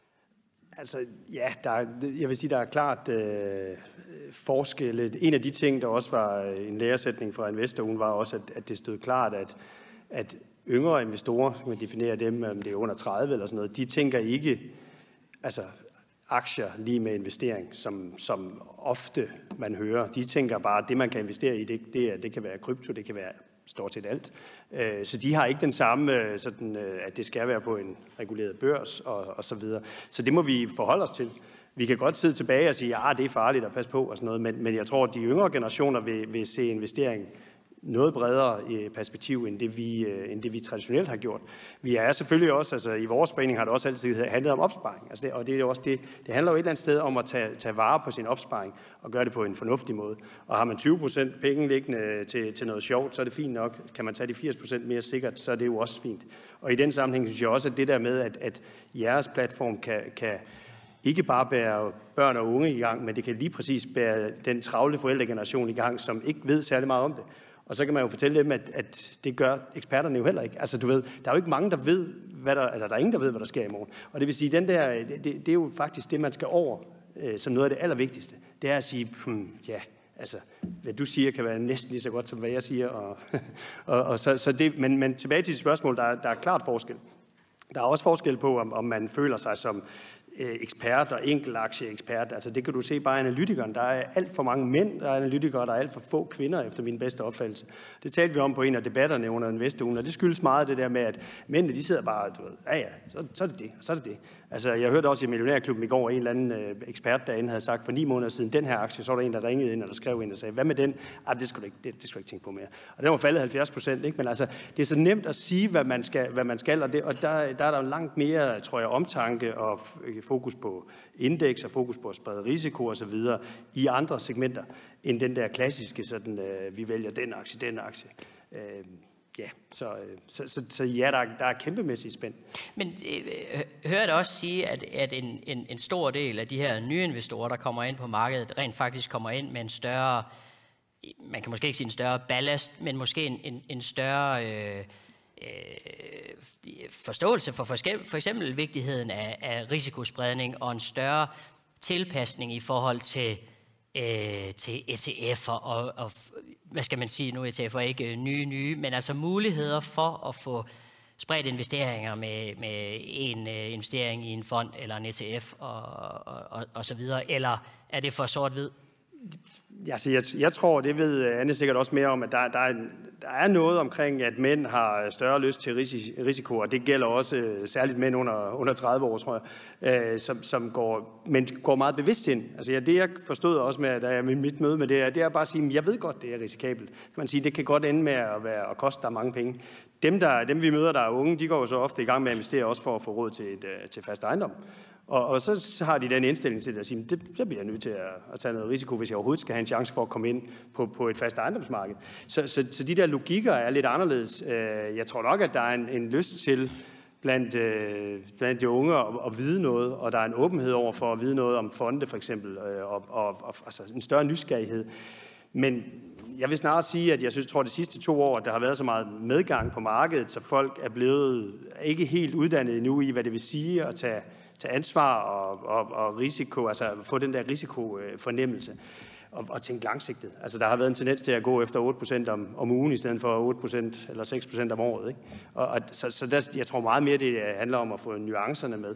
F: Altså, ja, der er, jeg vil sige, der er klart øh, forskelle. En af de ting, der også var en læresætning fra investorugen, var også, at, at det stod klart, at, at yngre investorer, så kan man definere dem, om det er under tredive eller sådan noget, de tænker ikke, altså aktier lige med investering, som, som ofte man hører. De tænker bare, at det, man kan investere i, det, det, er, det kan være krypto, det kan være stort set alt. Så de har ikke den samme, sådan, at det skal være på en reguleret børs og, og så videre. Så det må vi forholde os til. Vi kan godt sidde tilbage og sige, ja, det er farligt at passe på og sådan noget, men, men jeg tror, at de yngre generationer vil, vil se investering noget bredere perspektiv, end det, vi, end det vi traditionelt har gjort. Vi er selvfølgelig også, altså i vores forening har det også altid handlet om opsparing, altså det, og det er jo også det, det handler jo et eller andet sted om at tage, tage vare på sin opsparing og gøre det på en fornuftig måde. Og har man tyve procent penge liggende til, til noget sjovt, så er det fint nok. Kan man tage de firs procent mere sikkert, så er det jo også fint. Og i den sammenhæng synes jeg også, at det der med, at, at jeres platform kan, kan ikke bare bære børn og unge i gang, men det kan lige præcis bære den travle forældregeneration i gang, som ikke ved særlig meget om det. Og så kan man jo fortælle dem, at, at det gør eksperterne jo heller ikke. Altså du ved, der er jo ikke mange, der ved, hvad der, eller der er ingen, der ved, hvad der sker i morgen. Og det vil sige, den der, det, det er jo faktisk det, man skal over øh, som noget af det allervigtigste. Det er at sige, hmm, ja, altså, hvad du siger kan være næsten lige så godt, som hvad jeg siger. Og, og, og så, så det, men, men tilbage til dit spørgsmål, der, der er klart forskel. Der er også forskel på, om, om man føler sig som ekspert og enkeltaktieekspert. Altså det kan du se bare analytikeren. Der er alt for mange mænd, der er analytikere, der er alt for få kvinder, efter min bedste opfattelse. Det talte vi om på en af debatterne under Investorugen, og det skyldes meget det der med, at mændene, de sidder bare, du ved, ja ja, så, så er det det, så er det det. Altså jeg hørte også i Millionærklubben i går, en eller anden øh, ekspert derinde havde sagt, for ni måneder siden, den her aktie, så var der en, der ringede ind, eller skrev ind og sagde, hvad med den? Ah, det skulle du ikke, det, det skulle du ikke tænke på mere. Og den var faldet halvfjerds procent, ikke? Men altså, det er så nemt at sige, hvad man skal, hvad man skal og, det, og der, der er der langt mere, tror jeg, omtanke og fokus på indeks og fokus på at sprede risiko og så videre i andre segmenter, end den der klassiske, sådan, øh, vi vælger den aktie, den aktie. Øh, ja, så, så, så, så ja, der, der er kæmpemæssigt spænd.
A: Men øh, hører jeg da også sige, at, at en, en, en stor del af de her nye investorer, der kommer ind på markedet, rent faktisk kommer ind med en større, man kan måske ikke sige en større ballast, men måske en, en, en større øh, øh, forståelse for, for eksempel vigtigheden af, af risikospredning og en større tilpasning i forhold til, øh, til E T F'er og, og, hvad skal man sige nu, E T F'er ikke nye, nye, men altså muligheder for at få spredt investeringer med, med en øh, investering i en fond eller en E T F og, og, og, og så videre, eller er det for sort-hvid?
F: Altså, jeg, jeg tror, det ved Anne sikkert også mere om, at der, der, er, der er noget omkring, at mænd har større lyst til risiko, og det gælder også særligt mænd under, under tredive år, tror jeg, øh, som, som går, men går meget bevidst ind. Altså, ja, det jeg forstod også med, da jeg med mit møde med det er, det er bare at sige, at jeg ved godt, det er risikabelt. Kan man sige, det kan godt ende med at, være, at koste dig mange penge. Dem, der, dem vi møder, der er unge, de går jo så ofte i gang med at investere også for at få råd til, et, til fast ejendom. Og, og så har de den indstilling til det at sige, det, det bliver jeg nødt til at, at tage noget risiko, hvis jeg overhovedet skal have en chance for at komme ind på, på et fast ejendomsmarked. Så, så, så de der logikker er lidt anderledes. Jeg tror nok, at der er en, en lyst til blandt, blandt de unge at, at vide noget, og der er en åbenhed over for at vide noget om fonde for eksempel, og, og, og altså en større nysgerrighed. Men jeg vil snarere sige, at jeg synes, tror, at de sidste to år, at der har været så meget medgang på markedet, så folk er blevet ikke helt uddannet endnu i, hvad det vil sige at tage tage ansvar og, og, og risiko, altså få den der risikofornemmelse og, og tænke langsigtet. Altså der har været en tendens til at gå efter otte procent om, om ugen, i stedet for otte procent eller seks procent om året. Ikke? Og, og, så så der, jeg tror meget mere, det handler om at få nuancerne med.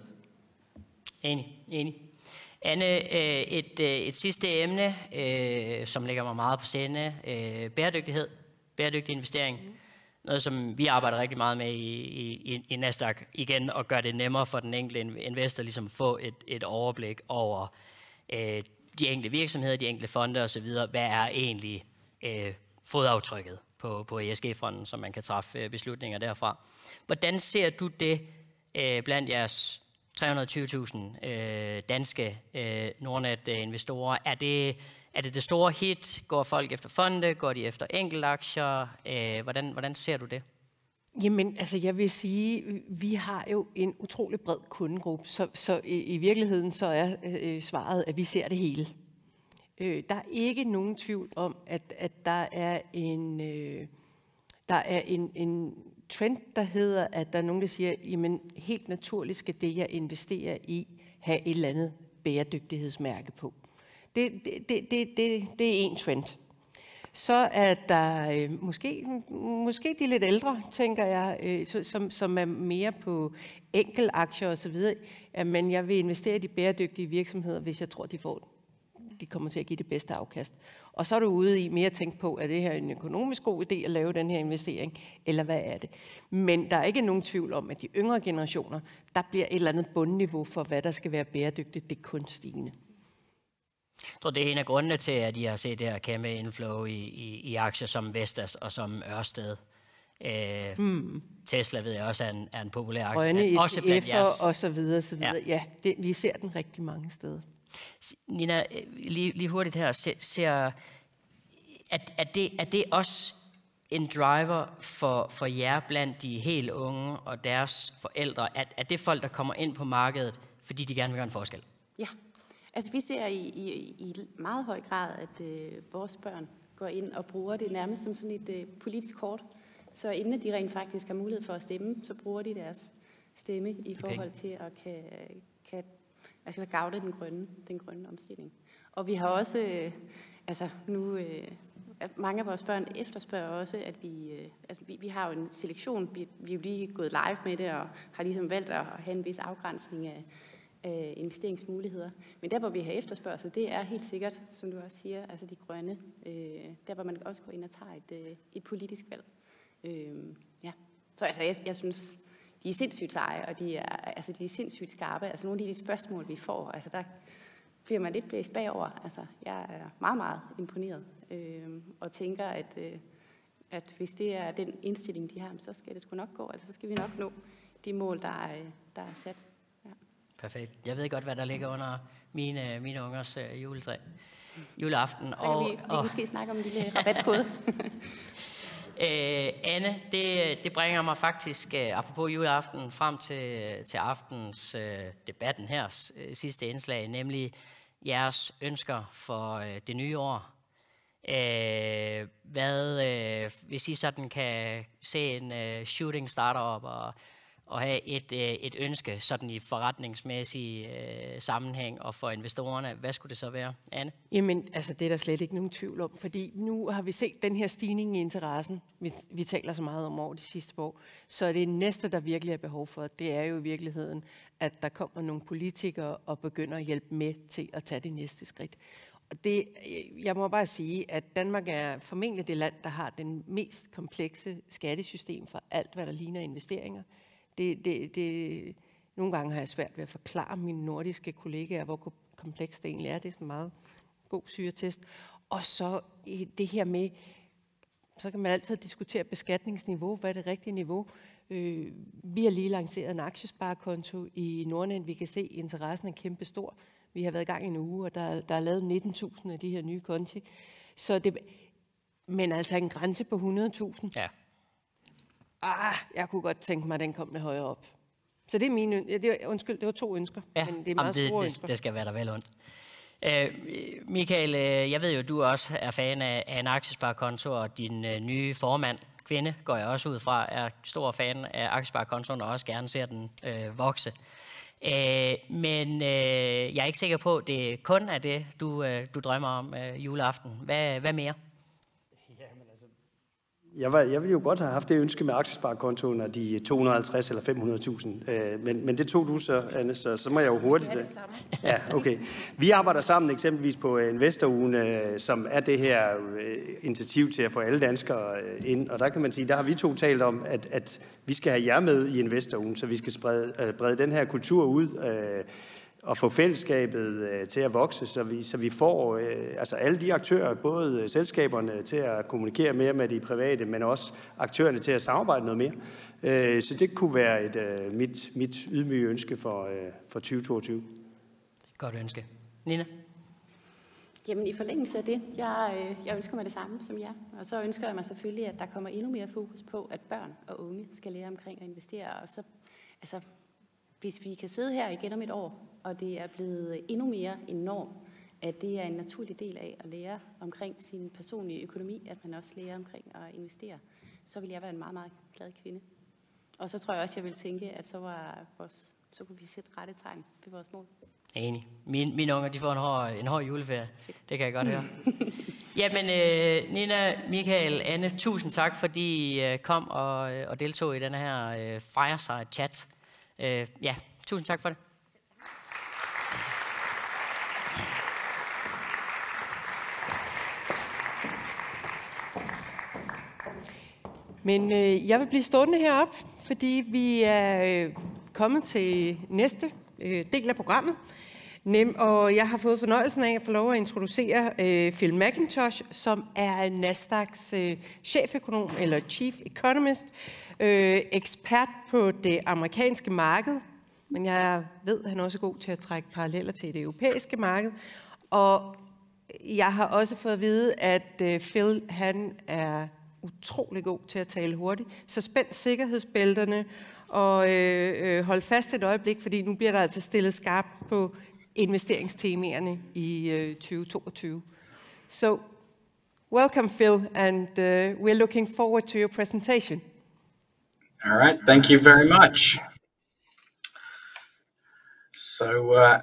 F: Enig,
A: enig. Anne, et, et sidste emne, som ligger mig meget på sinde, bæredygtighed, bæredygtig investering. Noget, som vi arbejder rigtig meget med i, i, i Nasdaq igen, og gør det nemmere for den enkelte investor ligesom få et, et overblik over øh, de enkelte virksomheder, de enkelte fonde osv. Hvad er egentlig øh, fodaftrykket på, på E S G-fonden, så man kan træffe øh, beslutninger derfra. Hvordan ser du det øh, blandt jeres tre hundrede og tyve tusind øh, danske øh, Nordnet-investorer. Er det, er det det store hit? Går folk efter fonde? Går de efter enkeltaktier? Øh, hvordan, hvordan ser du det?
B: Jamen, altså jeg vil sige, vi har jo en utrolig bred kundegruppe, så, så i, i virkeligheden så er øh, svaret, at vi ser det hele. Øh, der er ikke nogen tvivl om, at, at der er en, øh, der er en, en trend, der hedder, at der er nogen, der siger, jamen helt naturligt skal det, jeg investerer i, have et eller andet bæredygtighedsmærke på. Det, det, det, det, det, det er en trend. Så er der øh, måske, måske de lidt ældre, tænker jeg, øh, som, som er mere på enkeltaktier og så videre. Ja, men jeg vil investere i de bæredygtige virksomheder, hvis jeg tror, de får de kommer til at give det bedste afkast. Og så er du ude i mere at tænke på, er det her en økonomisk god idé at lave den her investering, eller hvad er det? Men der er ikke nogen tvivl om, at de yngre generationer, der bliver et eller andet bundniveau for, hvad der skal være bæredygtigt, det er kun stigende.
A: Jeg tror, det er en af grundene til, at I har set det her kæmpe inflow i, i, i aktier som Vestas og som Ørsted. Øh, hmm. Tesla ved jeg også er en, er en populær aktie.
B: Grønne
A: også
B: E T F'er og så videre. Så videre. Ja, ja det, vi ser den rigtig mange steder.
A: Nina, lige, lige hurtigt her, ser, ser at, at, det, at det også en driver for, for jer blandt de helt unge og deres forældre, at, at det er folk, der kommer ind på markedet, fordi de gerne vil gøre en forskel?
E: Ja, altså vi ser i, i, i meget høj grad, at øh, vores børn går ind og bruger det nærmest som sådan et øh, politisk kort. Så inden de rent faktisk har mulighed for at stemme, så bruger de deres stemme i forhold til at kan, kan altså gavne den grønne, den grønne omstilling. Og vi har også, øh, altså nu, øh, mange af vores børn efterspørger også, at vi, øh, altså vi, vi har jo en selektion, vi, vi er jo lige gået live med det, og har ligesom valgt at have en vis afgrænsning af, af investeringsmuligheder. Men der, hvor vi har efterspørgsel, det er helt sikkert, som du også siger, altså de grønne, øh, der hvor man også går ind og tager et, øh, et politisk valg. Øh, ja. Så altså, jeg, jeg synes, de er sindssygt seje, og de er, altså, de er sindssygt skarpe. Altså nogle af de spørgsmål, vi får, altså der bliver man lidt blæst bagover. Altså, jeg er meget, meget imponeret øh, og tænker, at, øh, at hvis det er den indstilling, de har, så skal det sgu nok gå. Altså, så skal vi nok nå de mål, der er, der er sat. Ja.
A: Perfekt. Jeg ved godt, hvad der ligger under mine, mine ungers øh, juletræ. Juleaften.
E: Så kan
A: og,
E: vi, vi kan
A: og,
E: måske snakke om en lille rabatkode.
A: Øh, Anne, det, det bringer mig faktisk, øh, apropos juleaften, frem til, til aftens øh, debatten her, øh, sidste indslag, nemlig jeres ønsker for øh, det nye år. Øh, hvad, øh, hvis I sådan kan se en øh, shooting startup og, og have et, øh, et ønske sådan i forretningsmæssig øh, sammenhæng og for investorerne, hvad skulle det så være, Anne?
B: Jamen, altså det er der slet ikke nogen tvivl om, fordi nu har vi set den her stigning i interessen, vi, vi taler så meget om over de sidste år, så det næste, der virkelig er behov for, det er jo i virkeligheden, at der kommer nogle politikere og begynder at hjælpe med til at tage det næste skridt. Og det, jeg må bare sige, at Danmark er formentlig det land, der har den mest komplekse skattesystem for alt, hvad der ligner investeringer. Det, det, det, nogle gange har jeg svært ved at forklare mine nordiske kollegaer, hvor komplekst det egentlig er. Det er sådan en meget god syretest. Og så det her med, så kan man altid diskutere beskatningsniveau. Hvad er det rigtige niveau? Øh, vi har lige lanceret en aktiesparekonto i Nordnet. Vi kan se, at interessen er kæmpe stor. Vi har været i gang i en uge, og der, der er lavet nitten tusind af de her nye konti. Så det, men altså en grænse på hundrede tusind.
A: Ja.
B: Ah, jeg kunne godt tænke mig, at den kom lidt højere op. Så det er mine, det er, undskyld, det var to ønsker,
A: ja.
B: men det er meget
A: Jamen, det,
B: store
A: det,
B: ønsker.
A: Det skal være der vel ondt. Øh, Michael, jeg ved jo, du også er fan af, af en aktiesparekonto, og din øh, nye formand, kvinde, går jeg også ud fra, er stor fan af aktiesparekontoen og også gerne ser den øh, vokse. Øh, men øh, jeg er ikke sikker på, at det kun er det, du, øh, du drømmer om øh, juleaften. Hvad, hvad mere?
F: Jeg, var, jeg ville jo godt have haft det ønske med aktiesparekontoen af de to hundrede og halvtreds eller fem hundrede tusind, øh, men, men det tog du så, Anne, så, så må jeg jo hurtigt... Det er det samme. Ja, okay. Vi arbejder sammen eksempelvis på Investorugen, øh, som er det her øh, initiativ til at få alle danskere øh, ind, og der kan man sige, der har vi to talt om, at, at vi skal have jer med i Investorugen, så vi skal sprede, øh, brede den her kultur ud, øh, at få fællesskabet øh, til at vokse, så vi, så vi får øh, altså alle de aktører, både selskaberne til at kommunikere mere med de private, men også aktørerne til at samarbejde noget mere. Øh, så det kunne være et, øh, mit, mit ydmyge ønske for, øh, for tyve toogtyve.
A: Godt ønske. Nina?
E: Jamen i forlængelse af det, jeg, øh, jeg ønsker mig det samme som jer. Og så ønsker jeg mig selvfølgelig, at der kommer endnu mere fokus på, at børn og unge skal lære omkring at investere. Og så, altså, hvis vi kan sidde her igen om et år, og det er blevet endnu mere en norm, at det er en naturlig del af at lære omkring sin personlige økonomi, at man også lærer omkring at investere, så vil jeg være en meget, meget glad kvinde. Og så tror jeg også, jeg vil tænke, at så, var vores, så kunne vi sætte rette tegn ved vores mål.
A: Enig. Mine, mine unger, de får en hård, en hård juleferie. Det kan jeg godt høre. Jamen, øh, Nina, Michael, Anne, tusind tak, fordi I øh, kom og, og deltog i den her øh, fireside chat. Øh, ja, tusind tak for det.
B: Men øh, jeg vil blive stående heroppe, fordi vi er øh, kommet til næste øh, del af programmet. Nem, og jeg har fået fornøjelsen af at få lov at introducere øh, Phil McIntosh, som er Nasdaqs øh, cheføkonom, eller chief economist, øh, ekspert på det amerikanske marked. Men jeg ved, at han også er god til at trække paralleller til det europæiske marked. Og jeg har også fået at vide, at øh, Phil han er utrolig god til at tale hurtigt. Så spænd sikkerhedsbælterne og øh, øh, hold fast et øjeblik, fordi nu bliver der altså stillet skarpt på investeringstemaerne i øh, tyve toogtyve. So, welcome Phil, and uh, we're looking forward to your presentation.
G: All right, thank you very much. So, uh,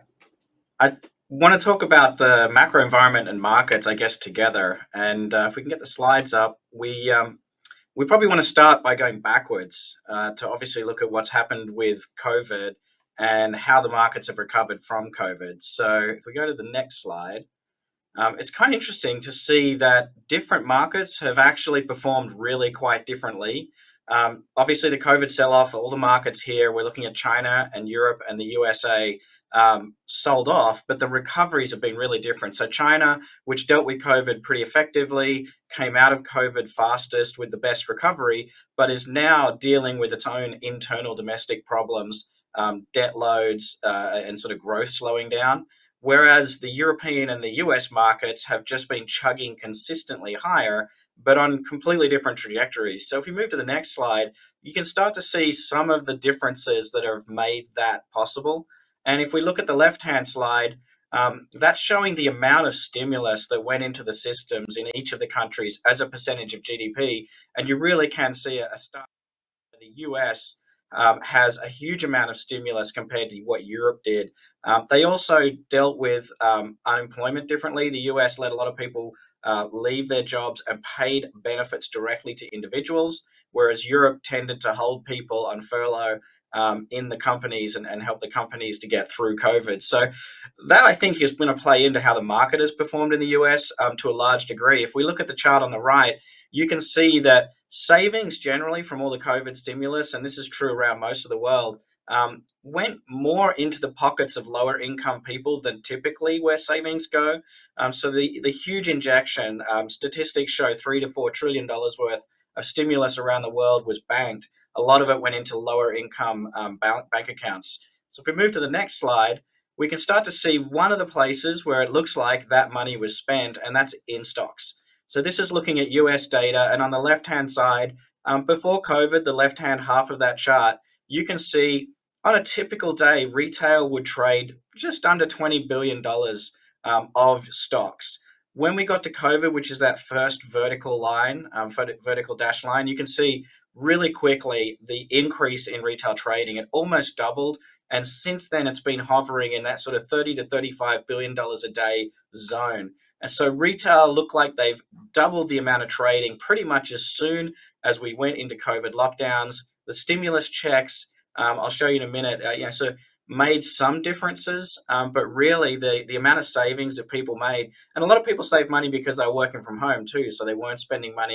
G: I want to talk about the macro environment and markets, I guess, together. And uh, if we can get the slides up, we um, we probably want to start by going backwards uh, to obviously look at what's happened with COVID and how the markets have recovered from COVID. So if we go to the next slide, um, it's kind of interesting to see that different markets have actually performed really quite differently. Um, obviously, the COVID sell-off, all the markets here, we're looking at China and Europe and the U S A, um, sold off, but the recoveries have been really different. So China, which dealt with COVID pretty effectively, came out of COVID fastest with the best recovery, but is now dealing with its own internal domestic problems, um, debt loads uh, and sort of growth slowing down. Whereas the European and the U S markets have just been chugging consistently higher, but on completely different trajectories. So if we move to the next slide, you can start to see some of the differences that have made that possible. And if we look at the left-hand slide, um, that's showing the amount of stimulus that went into the systems in each of the countries as a percentage of G D P. And you really can see a, a start. The U S um, has a huge amount of stimulus compared to what Europe did. Um, they also dealt with um, unemployment differently. The U S let a lot of people uh, leave their jobs and paid benefits directly to individuals, whereas Europe tended to hold people on furlough um, in the companies and, and help the companies to get through COVID. So that, I think, is going to play into how the market has performed in the U S um, to a large degree. If we look at the chart on the right, you can see that savings generally from all the COVID stimulus, and this is true around most of the world, um, went more into the pockets of lower income people than typically where savings go. Um, so the, the huge injection, um, statistics show three to four trillion dollars worth of stimulus around the world was banked. A lot of it went into lower income um, bank accounts. So if we move to the next slide, we can start to see one of the places where it looks like that money was spent, and that's in stocks. So this is looking at U S data, and on the left-hand side, um, before COVID, the left-hand half of that chart, you can see on a typical day, retail would trade just under twenty billion dollars um, of stocks. When we got to COVID, which is that first vertical line, um, vertical dash line, you can see really quickly the increase in retail trading. It almost doubled. And since then, it's been hovering in that sort of thirty to thirty-five billion dollars a day zone. And so retail looked like they've doubled the amount of trading pretty much as soon as we went into COVID lockdowns. The stimulus checks, um, I'll show you in a minute, uh, you know, so made some differences, um, but really the, the amount of savings that people made, and a lot of people saved money because they were working from home too, so they weren't spending money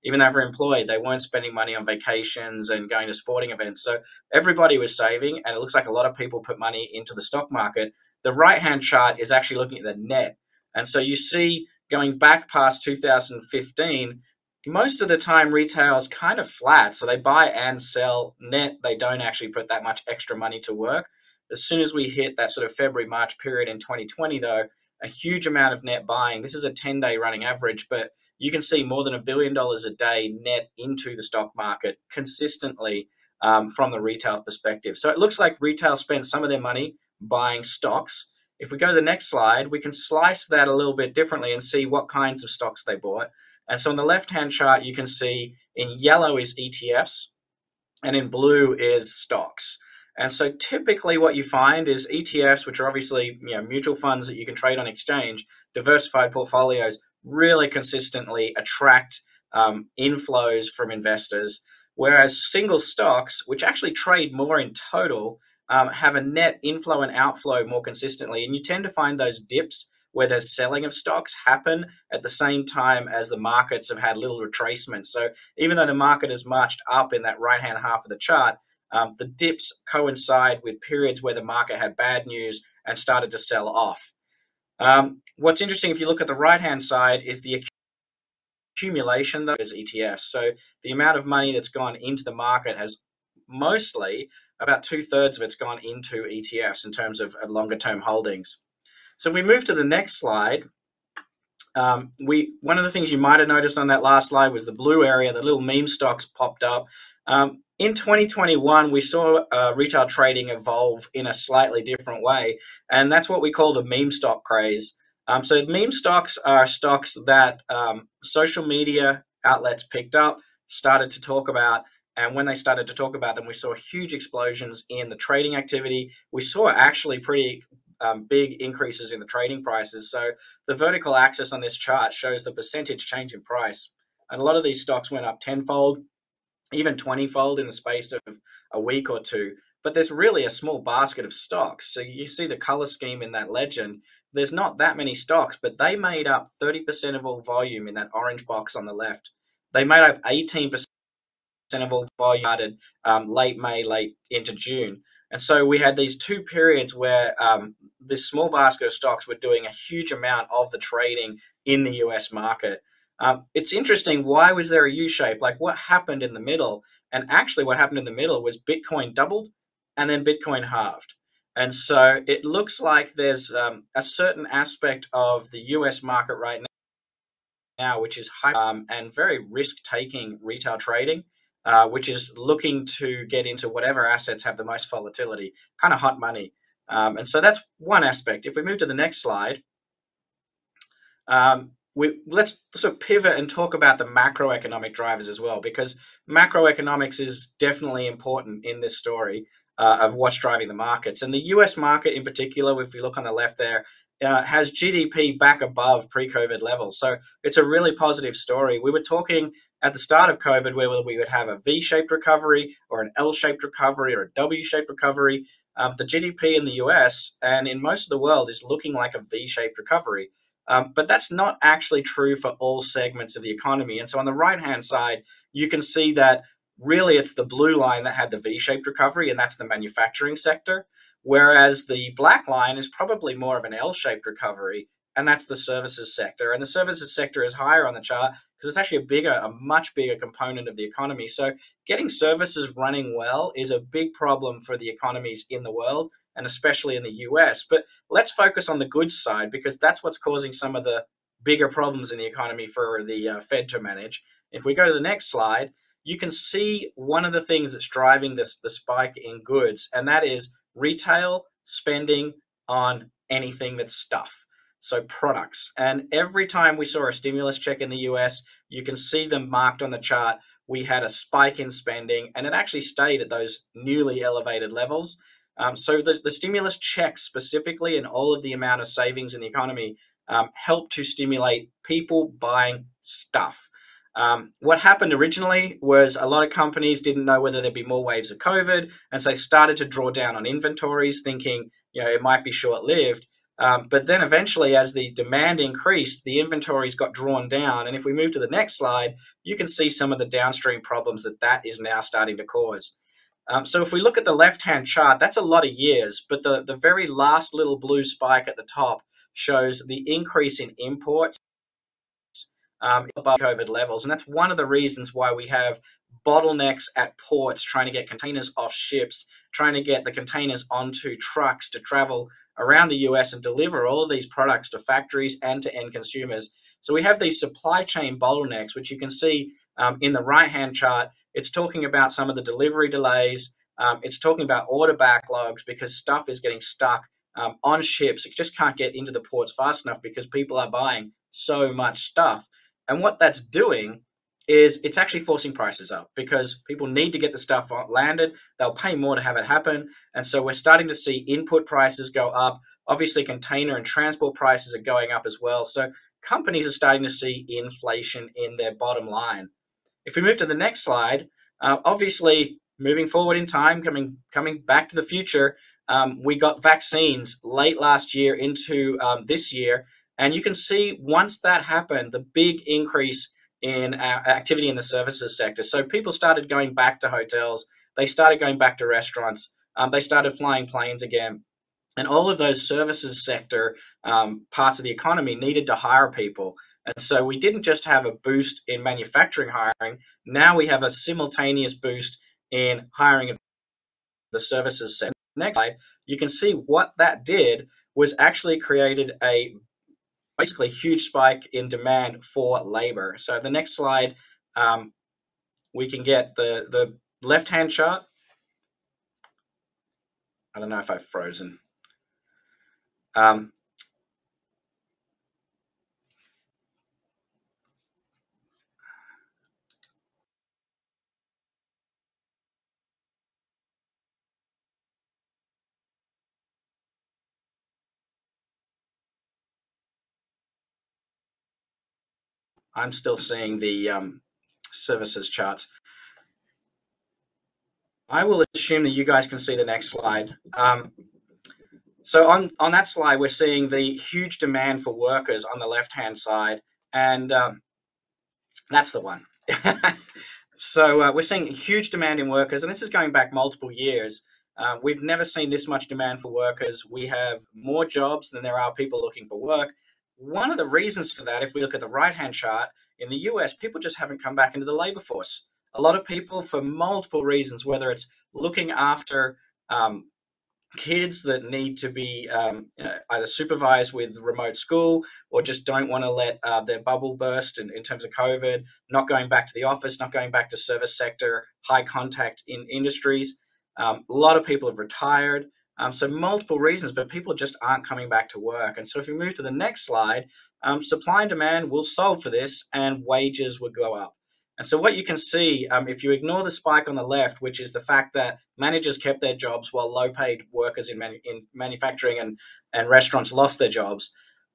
G: even though they're employed, they weren't spending money on vacations and going to sporting events. So everybody was saving, and it looks like a lot of people put money into the stock market. The right-hand chart is actually looking at the net. And so you see, going back past two thousand fifteen, most of the time retail is kind of flat. So they buy and sell net. They don't actually put that much extra money to work. As soon as we hit that sort of February, March period in twenty twenty, though, a huge amount of net buying. This is a ten-day running average, but you can see more than a billion dollars a day net into the stock market consistently um, from the retail perspective. So it looks like retail spent some of their money buying stocks. If we go to the next slide, we can slice that a little bit differently and see what kinds of stocks they bought. And so on the left-hand chart, you can see in yellow is E T Fs and in blue is stocks. And so typically what you find is E T Fs, which are obviously, you know, mutual funds that you can trade on exchange, diversified portfolios, really consistently attract um, inflows from investors, whereas single stocks, which actually trade more in total, um, have a net inflow and outflow more consistently. And you tend to find those dips where there's selling of stocks happen at the same time as the markets have had little retracement. So even though the market has marched up in that right-hand half of the chart, um, the dips coincide with periods where the market had bad news and started to sell off. Um, what's interesting, if you look at the right-hand side, is the accumulation that is E T Fs. So the amount of money that's gone into the market has mostly, about two-thirds of it's gone into E T Fs in terms of, of longer-term holdings. So if we move to the next slide, um, we one of the things you might have noticed on that last slide was the blue area, the little meme stocks popped up. Um, in twenty twenty-one, we saw uh, retail trading evolve in a slightly different way, and that's what we call the meme stock craze. Um, so meme stocks are stocks that um, social media outlets picked up, started to talk about, and when they started to talk about them, we saw huge explosions in the trading activity. We saw actually pretty Um, big increases in the trading prices. So the vertical axis on this chart shows the percentage change in price. And a lot of these stocks went up tenfold, even twenty-fold in the space of a week or two. But there's really a small basket of stocks. So you see the color scheme in that legend. There's not that many stocks, but they made up thirty percent of all volume in that orange box on the left. They made up eighteen percent of all volume started um, late May, late into June. And so we had these two periods where um, this small basket of stocks were doing a huge amount of the trading in the U S market. Um, it's interesting, why was there a U-shape? Like, what happened in the middle? And actually what happened in the middle was Bitcoin doubled and then Bitcoin halved. And so it looks like there's um, a certain aspect of the U S market right now, which is high um, and very risk-taking retail trading. Uh, which is looking to get into whatever assets have the most volatility, kind of hot money. Um, and so that's one aspect. If we move to the next slide, um, we, let's sort of pivot and talk about the macroeconomic drivers as well, because macroeconomics is definitely important in this story uh, of what's driving the markets. And the U S market in particular, if you look on the left there, uh, has G D P back above pre-COVID levels. So it's a really positive story. We were talking at the start of COVID where we would have a V-shaped recovery or an L-shaped recovery or a W-shaped recovery. Um, the G D P in the U S and in most of the world is looking like a V-shaped recovery. Um, but that's not actually true for all segments of the economy. And so on the right-hand side, you can see that really it's the blue line that had the V-shaped recovery, and that's the manufacturing sector. Whereas the black line is probably more of an L-shaped recovery, and that's the services sector. And the services sector is higher on the chart because it's actually a bigger, a much bigger component of the economy. So getting services running well is a big problem for the economies in the world, and especially in the U S. But let's focus on the goods side, because that's what's causing some of the bigger problems in the economy for the uh, Fed to manage. If we go to the next slide, you can see one of the things that's driving this the spike in goods, and that is retail spending on anything that's stuff. So products. And every time we saw a stimulus check in the U S, you can see them marked on the chart. We had a spike in spending, and it actually stayed at those newly elevated levels. Um, so the, the stimulus checks specifically and all of the amount of savings in the economy um, helped to stimulate people buying stuff. Um, what happened originally was a lot of companies didn't know whether there'd be more waves of COVID, and so they started to draw down on inventories, thinking, you know, it might be short-lived. Um, but then eventually, as the demand increased, the inventories got drawn down. And if we move to the next slide, you can see some of the downstream problems that that is now starting to cause. Um, so if we look at the left-hand chart, that's a lot of years, but the, the very last little blue spike at the top shows the increase in imports um, above COVID levels. And that's one of the reasons why we have bottlenecks at ports trying to get containers off ships, trying to get the containers onto trucks to travel around the U S and deliver all of these products to factories and to end consumers. So we have these supply chain bottlenecks, which you can see um, in the right-hand chart. It's talking about some of the delivery delays. Um, it's talking about order backlogs because stuff is getting stuck um, on ships. It just can't get into the ports fast enough because people are buying so much stuff. And what that's doing is it's actually forcing prices up because people need to get the stuff landed. They'll pay more to have it happen. And so we're starting to see input prices go up. Obviously, container and transport prices are going up as well. So companies are starting to see inflation in their bottom line. If we move to the next slide, uh, obviously, moving forward in time, coming, coming back to the future, um, we got vaccines late last year into um, this year. And you can see once that happened, the big increase in uh, activity in the services sector. So people started going back to hotels. They started going back to restaurants. Um, they started flying planes again. And all of those services sector um, parts of the economy needed to hire people. And so we didn't just have a boost in manufacturing hiring. Now we have a simultaneous boost in hiring the services sector. Next slide, you can see what that did was actually created a basically huge spike in demand for labor. So the next slide, um, we can get the, the left-hand chart. I don't know if I've frozen. Um, I'm still seeing the um, services charts. I will assume that you guys can see the next slide. Um, so on, on that slide, we're seeing the huge demand for workers on the left-hand side, and um, that's the one. So uh, we're seeing huge demand in workers, and this is going back multiple years. Uh, we've never seen this much demand for workers. We have more jobs than there are people looking for work. One of the reasons for that, if we look at the right-hand chart, in the U S, people just haven't come back into the labor force. A lot of people, for multiple reasons, whether it's looking after um, kids that need to be um, either supervised with remote school or just don't want to let uh, their bubble burst in, in terms of COVID, not going back to the office, not going back to service sector, high contact in industries. Um, a lot of people have retired. Um, so multiple reasons, but people just aren't coming back to work. And so if we move to the next slide, um, supply and demand will solve for this and wages will go up. And so what you can see, um, if you ignore the spike on the left, which is the fact that managers kept their jobs while low-paid workers in, manu in manufacturing and, and restaurants lost their jobs.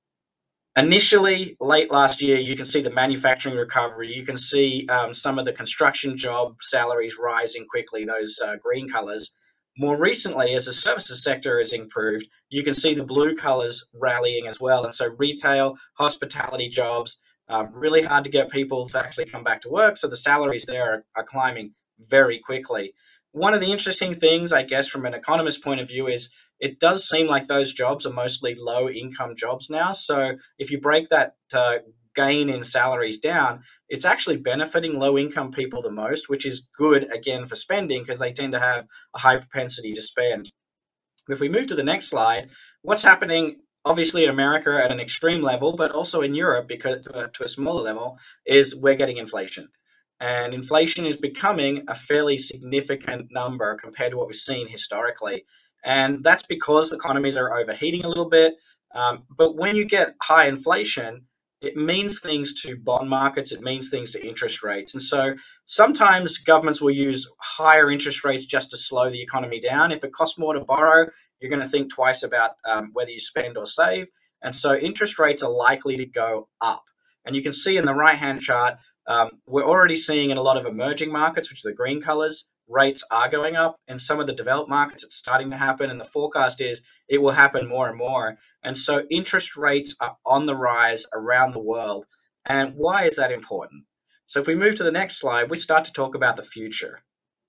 G: Initially, late last year, you can see the manufacturing recovery. You can see um, some of the construction job salaries rising quickly, those uh, green colors. More recently, as the services sector has improved, you can see the blue colors rallying as well. And so retail, hospitality jobs, um, really hard to get people to actually come back to work. So the salaries there are, are climbing very quickly. One of the interesting things, I guess, from an economist point of view is it does seem like those jobs are mostly low income jobs now. So if you break that uh, gain in salaries down, it's actually benefiting low income people the most, which is good, again, for spending because they tend to have a high propensity to spend. If we move to the next slide, what's happening obviously in America at an extreme level, but also in Europe because uh, to a smaller level, is we're getting inflation. And inflation is becoming a fairly significant number compared to what we've seen historically. And that's because economies are overheating a little bit. Um, but when you get high inflation, it means things to bond markets, it means things to interest rates. And so sometimes governments will use higher interest rates just to slow the economy down. If it costs more to borrow, you're going to think twice about um, whether you spend or save. And so interest rates are likely to go up. And you can see in the right-hand chart, um, we're already seeing in a lot of emerging markets, which are the green colors, rates are going up. In some of the developed markets, it's starting to happen, and the forecast is it will happen more and more. And so interest rates are on the rise around the world. And why is that important? So if we move to the next slide, we start to talk about the future.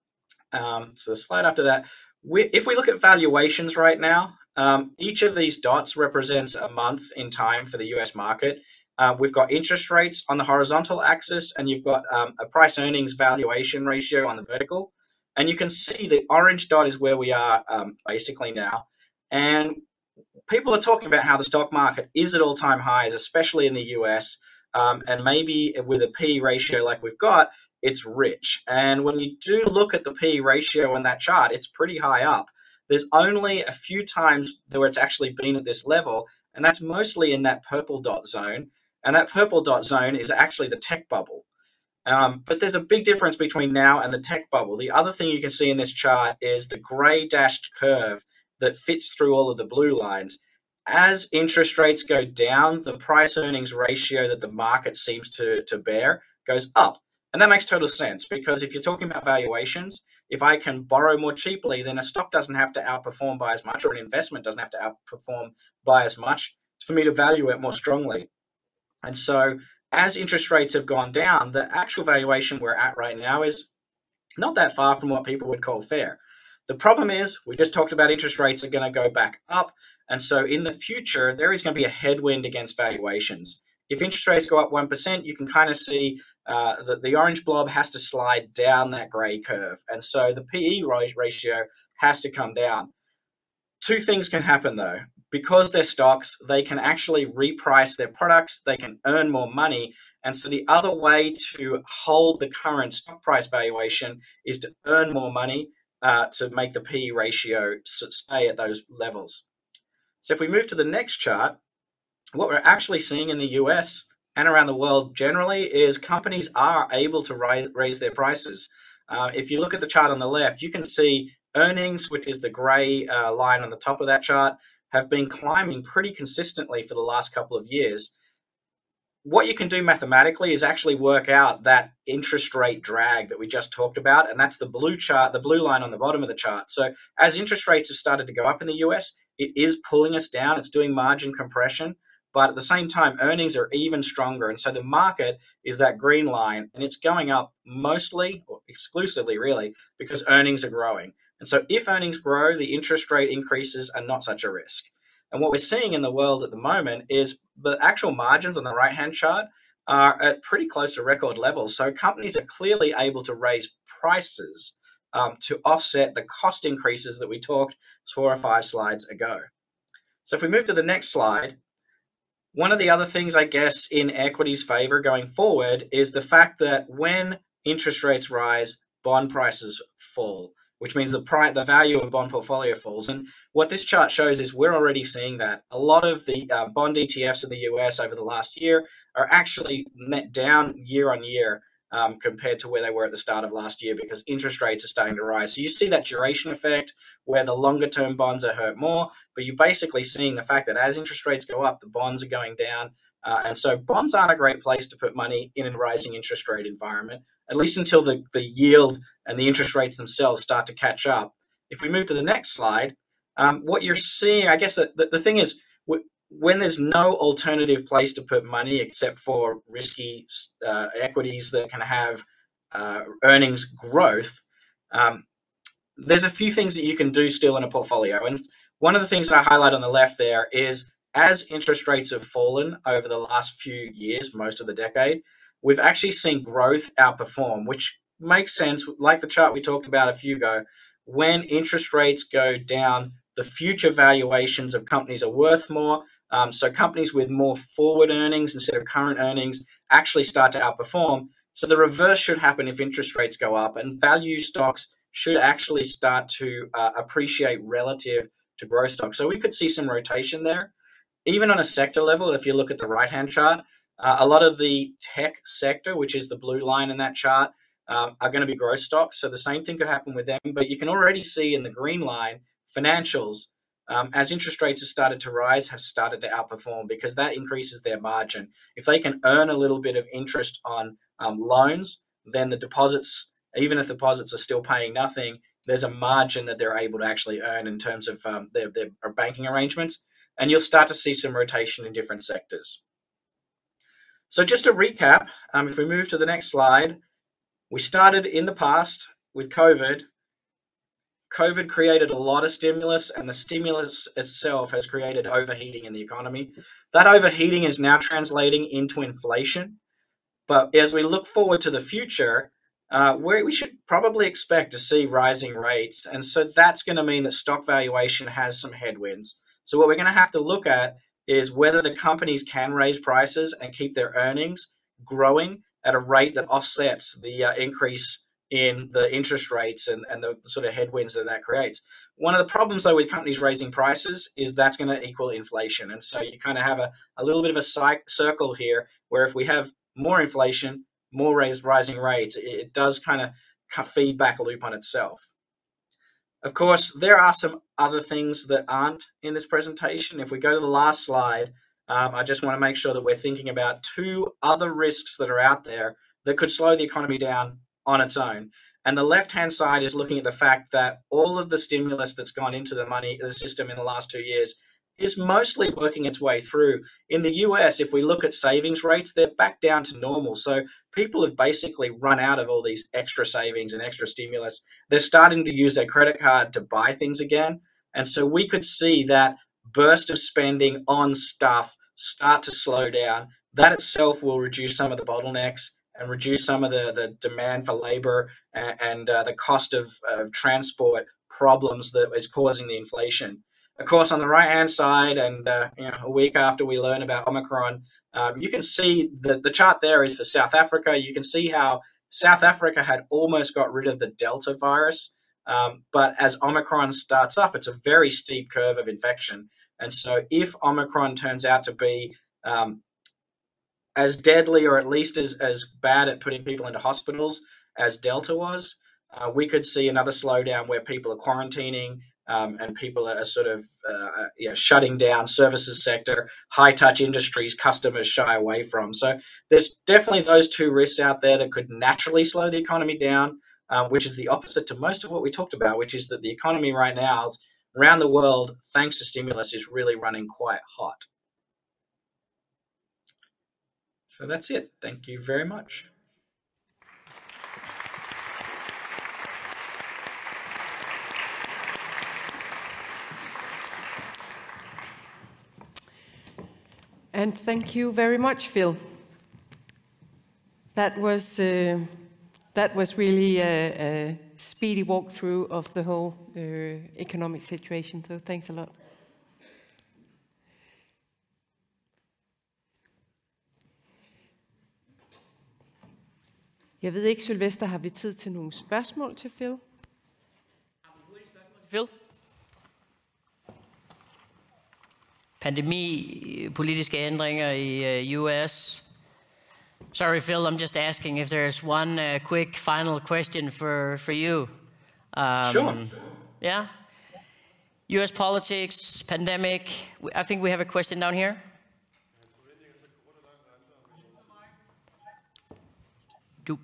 G: Um, so the slide after that, we, if we look at valuations right now, um, each of these dots represents a month in time for the U S market. Uh, we've got interest rates on the horizontal axis, and you've got um, a price earnings valuation ratio on the vertical. And you can see the orange dot is where we are um, basically now. And people are talking about how the stock market is at all-time highs, especially in the U S, um, and maybe with a P E ratio like we've got, it's rich. And when you do look at the P E ratio on that chart, it's pretty high up. There's only a few times where it's actually been at this level, and that's mostly in that purple dot zone. And that purple dot zone is actually the tech bubble. Um, but there's a big difference between now and the tech bubble. The other thing you can see in this chart is the gray dashed curve that fits through all of the blue lines. As interest rates go down, the price earnings ratio that the market seems to, to bear goes up. And that makes total sense, because if you're talking about valuations, if I can borrow more cheaply, then a stock doesn't have to outperform by as much, or an investment doesn't have to outperform by as much for me to value it more strongly. And so as interest rates have gone down, the actual valuation we're at right now is not that far from what people would call fair. The problem is, we just talked about interest rates are going to go back up. And so in the future, there is going to be a headwind against valuations. If interest rates go up one percent, you can kind of see uh, that the orange blob has to slide down that gray curve. And so the P E ratio has to come down. Two things can happen though. Because they're stocks, they can actually reprice their products, they can earn more money. And so the other way to hold the current stock price valuation is to earn more money uh, to make the P E ratio stay at those levels. So if we move to the next chart, what we're actually seeing in the U S and around the world generally is companies are able to rise, raise their prices. Uh, if you look at the chart on the left, you can see earnings, which is the gray uh, line on the top of that chart, have been climbing pretty consistently for the last couple of years. What you can do mathematically is actually work out that interest rate drag that we just talked about, and that's the blue chart, the blue line on the bottom of the chart. So as interest rates have started to go up in the U S, it is pulling us down, it's doing margin compression, but at the same time, earnings are even stronger. And so the market is that green line, and it's going up mostly, or exclusively really, because earnings are growing. And so if earnings grow, the interest rate increases are not such a risk. And what we're seeing in the world at the moment is the actual margins on the right-hand chart are at pretty close to record levels. So companies are clearly able to raise prices um, to offset the cost increases that we talked four or five slides ago. So if we move to the next slide, one of the other things, I guess, in equities' favor going forward is the fact that when interest rates rise, bond prices fall, which means the price, the value of a bond portfolio falls. And what this chart shows is we're already seeing that. A lot of the uh, bond E T Fs in the U S over the last year are actually net down year on year um, compared to where they were at the start of last year, because interest rates are starting to rise. So you see that duration effect where the longer term bonds are hurt more, but you're basically seeing the fact that as interest rates go up, the bonds are going down. Uh, and so bonds aren't a great place to put money in a rising interest rate environment, at least until the, the yield and the interest rates themselves start to catch up. If we move to the next slide, um, what you're seeing, I guess the, the thing is, when there's no alternative place to put money except for risky uh, equities that can have uh, earnings growth, um, there's a few things that you can do still in a portfolio. And one of the things that I highlight on the left there is, as interest rates have fallen over the last few years, most of the decade, we've actually seen growth outperform, which makes sense. Like the chart we talked about a few ago, when interest rates go down, the future valuations of companies are worth more. Um, so companies with more forward earnings instead of current earnings actually start to outperform. So the reverse should happen if interest rates go up, and value stocks should actually start to uh, appreciate relative to growth stocks. So we could see some rotation there. Even on a sector level, if you look at the right-hand chart, uh, a lot of the tech sector, which is the blue line in that chart, um, are going to be growth stocks. So the same thing could happen with them. But you can already see in the green line, financials, um, as interest rates have started to rise, have started to outperform, because that increases their margin. If they can earn a little bit of interest on um, loans, then the deposits even if deposits are still paying nothing, there's a margin that they're able to actually earn in terms of um, their, their banking arrangements. And you'll start to see some rotation in different sectors. So just to recap, um, if we move to the next slide, we started in the past with COVID. COVID created a lot of stimulus, and the stimulus itself has created overheating in the economy. That overheating is now translating into inflation. But as we look forward to the future, uh, where we should probably expect to see rising rates. And so that's going to mean that stock valuation has some headwinds. So what we're going to have to look at is whether the companies can raise prices and keep their earnings growing at a rate that offsets the uh, increase in the interest rates and, and the sort of headwinds that that creates. One of the problems, though, with companies raising prices is that's going to equal inflation. And so you kind of have a, a little bit of a circle here where if we have more inflation, more raise, rising rates, it, it does kind of feed back a loop on itself. Of course, there are some other things that aren't in this presentation. If we go to the last slide, um, I just want to make sure that we're thinking about two other risks that are out there that could slow the economy down on its own. And the left-hand side is looking at the fact that all of the stimulus that's gone into the money, the system in the last two years is mostly working its way through. In the U S, if we look at savings rates, they're back down to normal. So people have basically run out of all these extra savings and extra stimulus. They're starting to use their credit card to buy things again. And so we could see that burst of spending on stuff start to slow down. That itself will reduce some of the bottlenecks and reduce some of the, the demand for labor and, and uh, the cost of, of transport problems that is causing the inflation. Of course, on the right-hand side, and uh, you know, a week after we learn about Omicron, um, you can see that the chart there is for South Africa. You can see how South Africa had almost got rid of the Delta virus, um, but as Omicron starts up, it's a very steep curve of infection. And so if Omicron turns out to be um, as deadly or at least as, as bad at putting people into hospitals as Delta was, uh, we could see another slowdown where people are quarantining, Um, and people are sort of uh, you know, shutting down services sector, high-touch industries customers shy away from. So there's definitely those two risks out there that could naturally slow the economy down, uh, which is the opposite to most of what we talked about, which is that the economy right now around the world, thanks to stimulus, is really running quite hot. So that's it. Thank you very much.
B: And thank you very much, Phil. That was uh, that was really a, a speedy walkthrough of the whole uh, economic situation. So thanks a lot. Jeg ved ikke, Sylvester, har vi tid til nogle spørgsmål til Phil?
A: Phil? Pandemi, politiske ændringer i uh, U S. Sorry, Phil, I'm just asking if there's one uh, quick final question for, for you. Um,
G: sure.
A: Yeah? U S politics, pandemic. I think we have a question down here. Do.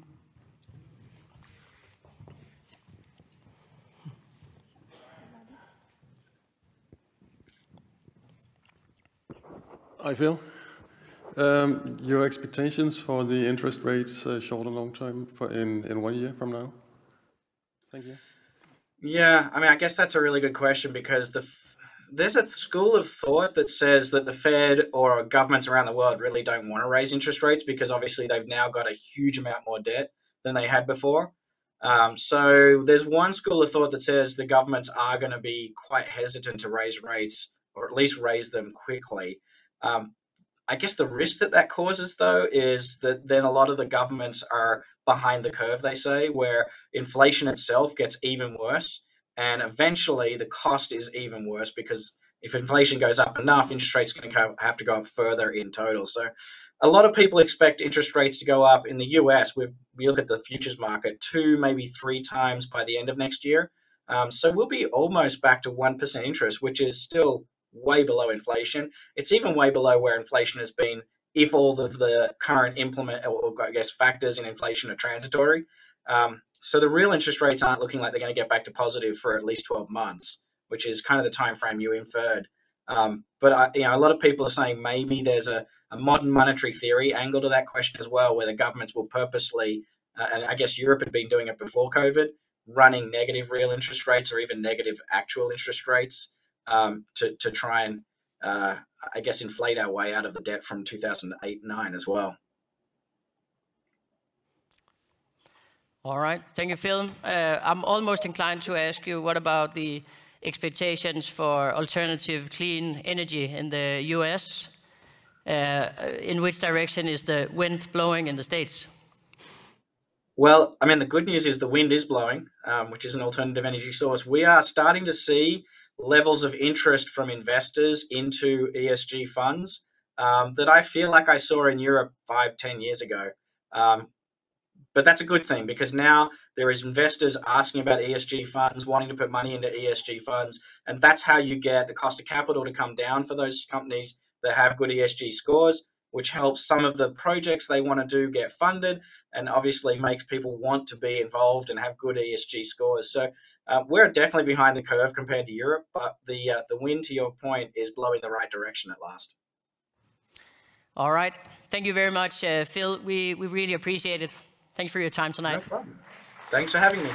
H: Hi, Phil. Um, your expectations for the interest rates, uh, short and long term, for in, in one year from now? Thank you.
G: Yeah, I mean, I guess that's a really good question because the there's a school of thought that says that the Fed or governments around the world really don't want to raise interest rates because obviously they've now got a huge amount more debt than they had before. Um, so there's one school of thought that says the governments are going to be quite hesitant to raise rates or at least raise them quickly. Um, I guess the risk that that causes, though, is that then a lot of the governments are behind the curve, they say, where inflation itself gets even worse. And eventually the cost is even worse because if inflation goes up enough, interest rates are going to have to go up further in total. So a lot of people expect interest rates to go up in the U S. We've, we look at the futures market two, maybe three times by the end of next year. Um, so we'll be almost back to one percent interest, which is still way below inflation. It's even way below where inflation has been if all of the current implement, or I guess factors in inflation are transitory. Um, so the real interest rates aren't looking like they're going to get back to positive for at least twelve months, which is kind of the time frame you inferred. Um, but I, you know, a lot of people are saying maybe there's a, a modern monetary theory angle to that question as well, where the governments will purposely, uh, and I guess Europe had been doing it before COVID, running negative real interest rates or even negative actual interest rates um, to, to try and, uh, I guess, inflate our way out of the debt from two thousand eight nine as well.
A: All right, thank you, Phil. Uh, I'm almost inclined to ask you, what about the expectations for alternative clean energy in the U S? Uh, in which direction is the wind blowing in the States?
G: Well, I mean, the good news is the wind is blowing, um, which is an alternative energy source. We are starting to see levels of interest from investors into E S G funds um, that I feel like I saw in Europe five, ten years ago. Um, But that's a good thing, because now there is investors asking about E S G funds, wanting to put money into E S G funds. And that's how you get the cost of capital to come down for those companies that have good E S G scores, which helps some of the projects they want to do get funded, and obviously makes people want to be involved and have good E S G scores. So uh, we're definitely behind the curve compared to Europe, but the, uh, the wind, to your point, is blowing the right direction at last.
A: All right. Thank you very much, uh, Phil. We, we really appreciate it. Thanks for your time tonight.
G: No problem. Thanks for having me.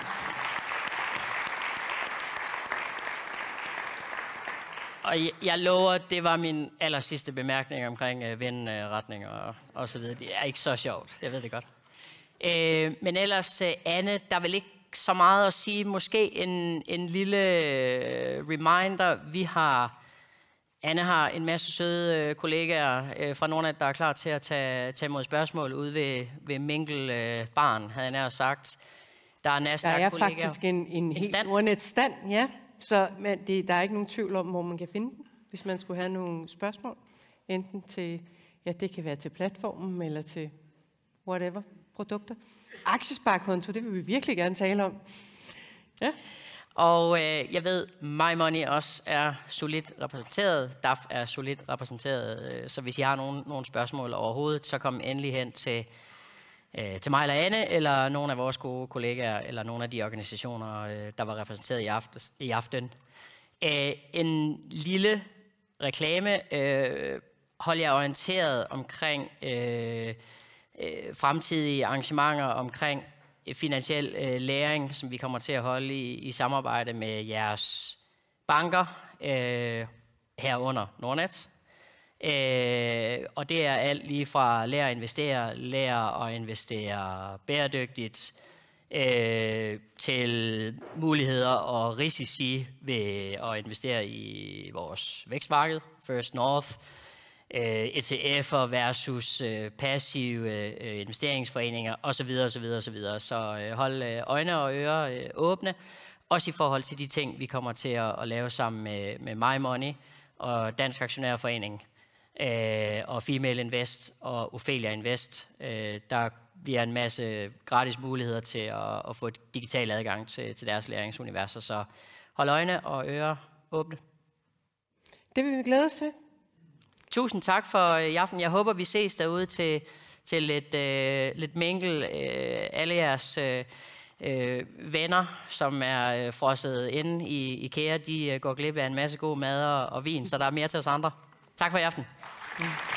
A: Og jeg, jeg lover, det var min aller sidste bemærkning omkring øh, vindretning og, og så videre. Det er ikke så sjovt, jeg ved det godt. Øh, men ellers, øh, Anne, der er vel ikke så meget at sige. Måske en, en lille øh, reminder. Vi har... Anne har en masse søde øh, kollegaer øh, fra Nordnet, der er klar til at tage, tage imod spørgsmål ude ved, ved Minkel øh, Barn, havde jeg nær sagt. Der er,
B: der er faktisk en, en, en helt Nordnet-stand, ja. Så men det, der er ikke nogen tvivl om, hvor man kan finde den, hvis man skulle have nogle spørgsmål. Enten til, ja, det kan være til platformen, eller til whatever, produkter. Aktiesparekonto, det vil vi virkelig gerne tale om. Ja.
A: Og øh, jeg ved, MyMoney også er solidt repræsenteret, D A F er solidt repræsenteret, øh, så hvis I har nogle, nogle spørgsmål overhovedet, så kom endelig hen til, øh, til mig eller Anne, eller nogle af vores gode kollegaer, eller nogle af de organisationer, øh, der var repræsenteret i, aftes, i aften. Øh, en lille reklame, øh, hold jer orienteret omkring øh, øh, fremtidige arrangementer, omkring finansiel øh, læring, som vi kommer til at holde i, i samarbejde med jeres banker, øh, herunder Nordnet. Øh, og det er alt lige fra lære at investere, lære at investere bæredygtigt, øh, til muligheder og risici ved at investere i vores vækstmarked, First North, E T F'er versus øh, passive øh, investeringsforeninger osv. osv. osv. Så øh, hold øh, øjne og ører øh, åbne, også i forhold til de ting, vi kommer til at, at lave sammen med, med MyMoney og Dansk Aktionærforening øh, og Female Invest og Ophelia Invest. Øh, der bliver en masse gratis muligheder til at, at få digital adgang til, til deres læringsuniverser. Så hold øjne og ører åbne.
B: Det vil vi glæde os til.
A: Tusind tak for i aften. Jeg håber, vi ses derude til, til lidt, øh, lidt mingle. Øh, alle jeres øh, øh, venner, som er øh, frosset inde i IKEA, de øh, går glip af en masse god mad og, og vin, så der er mere til os andre. Tak for i aften. Mm.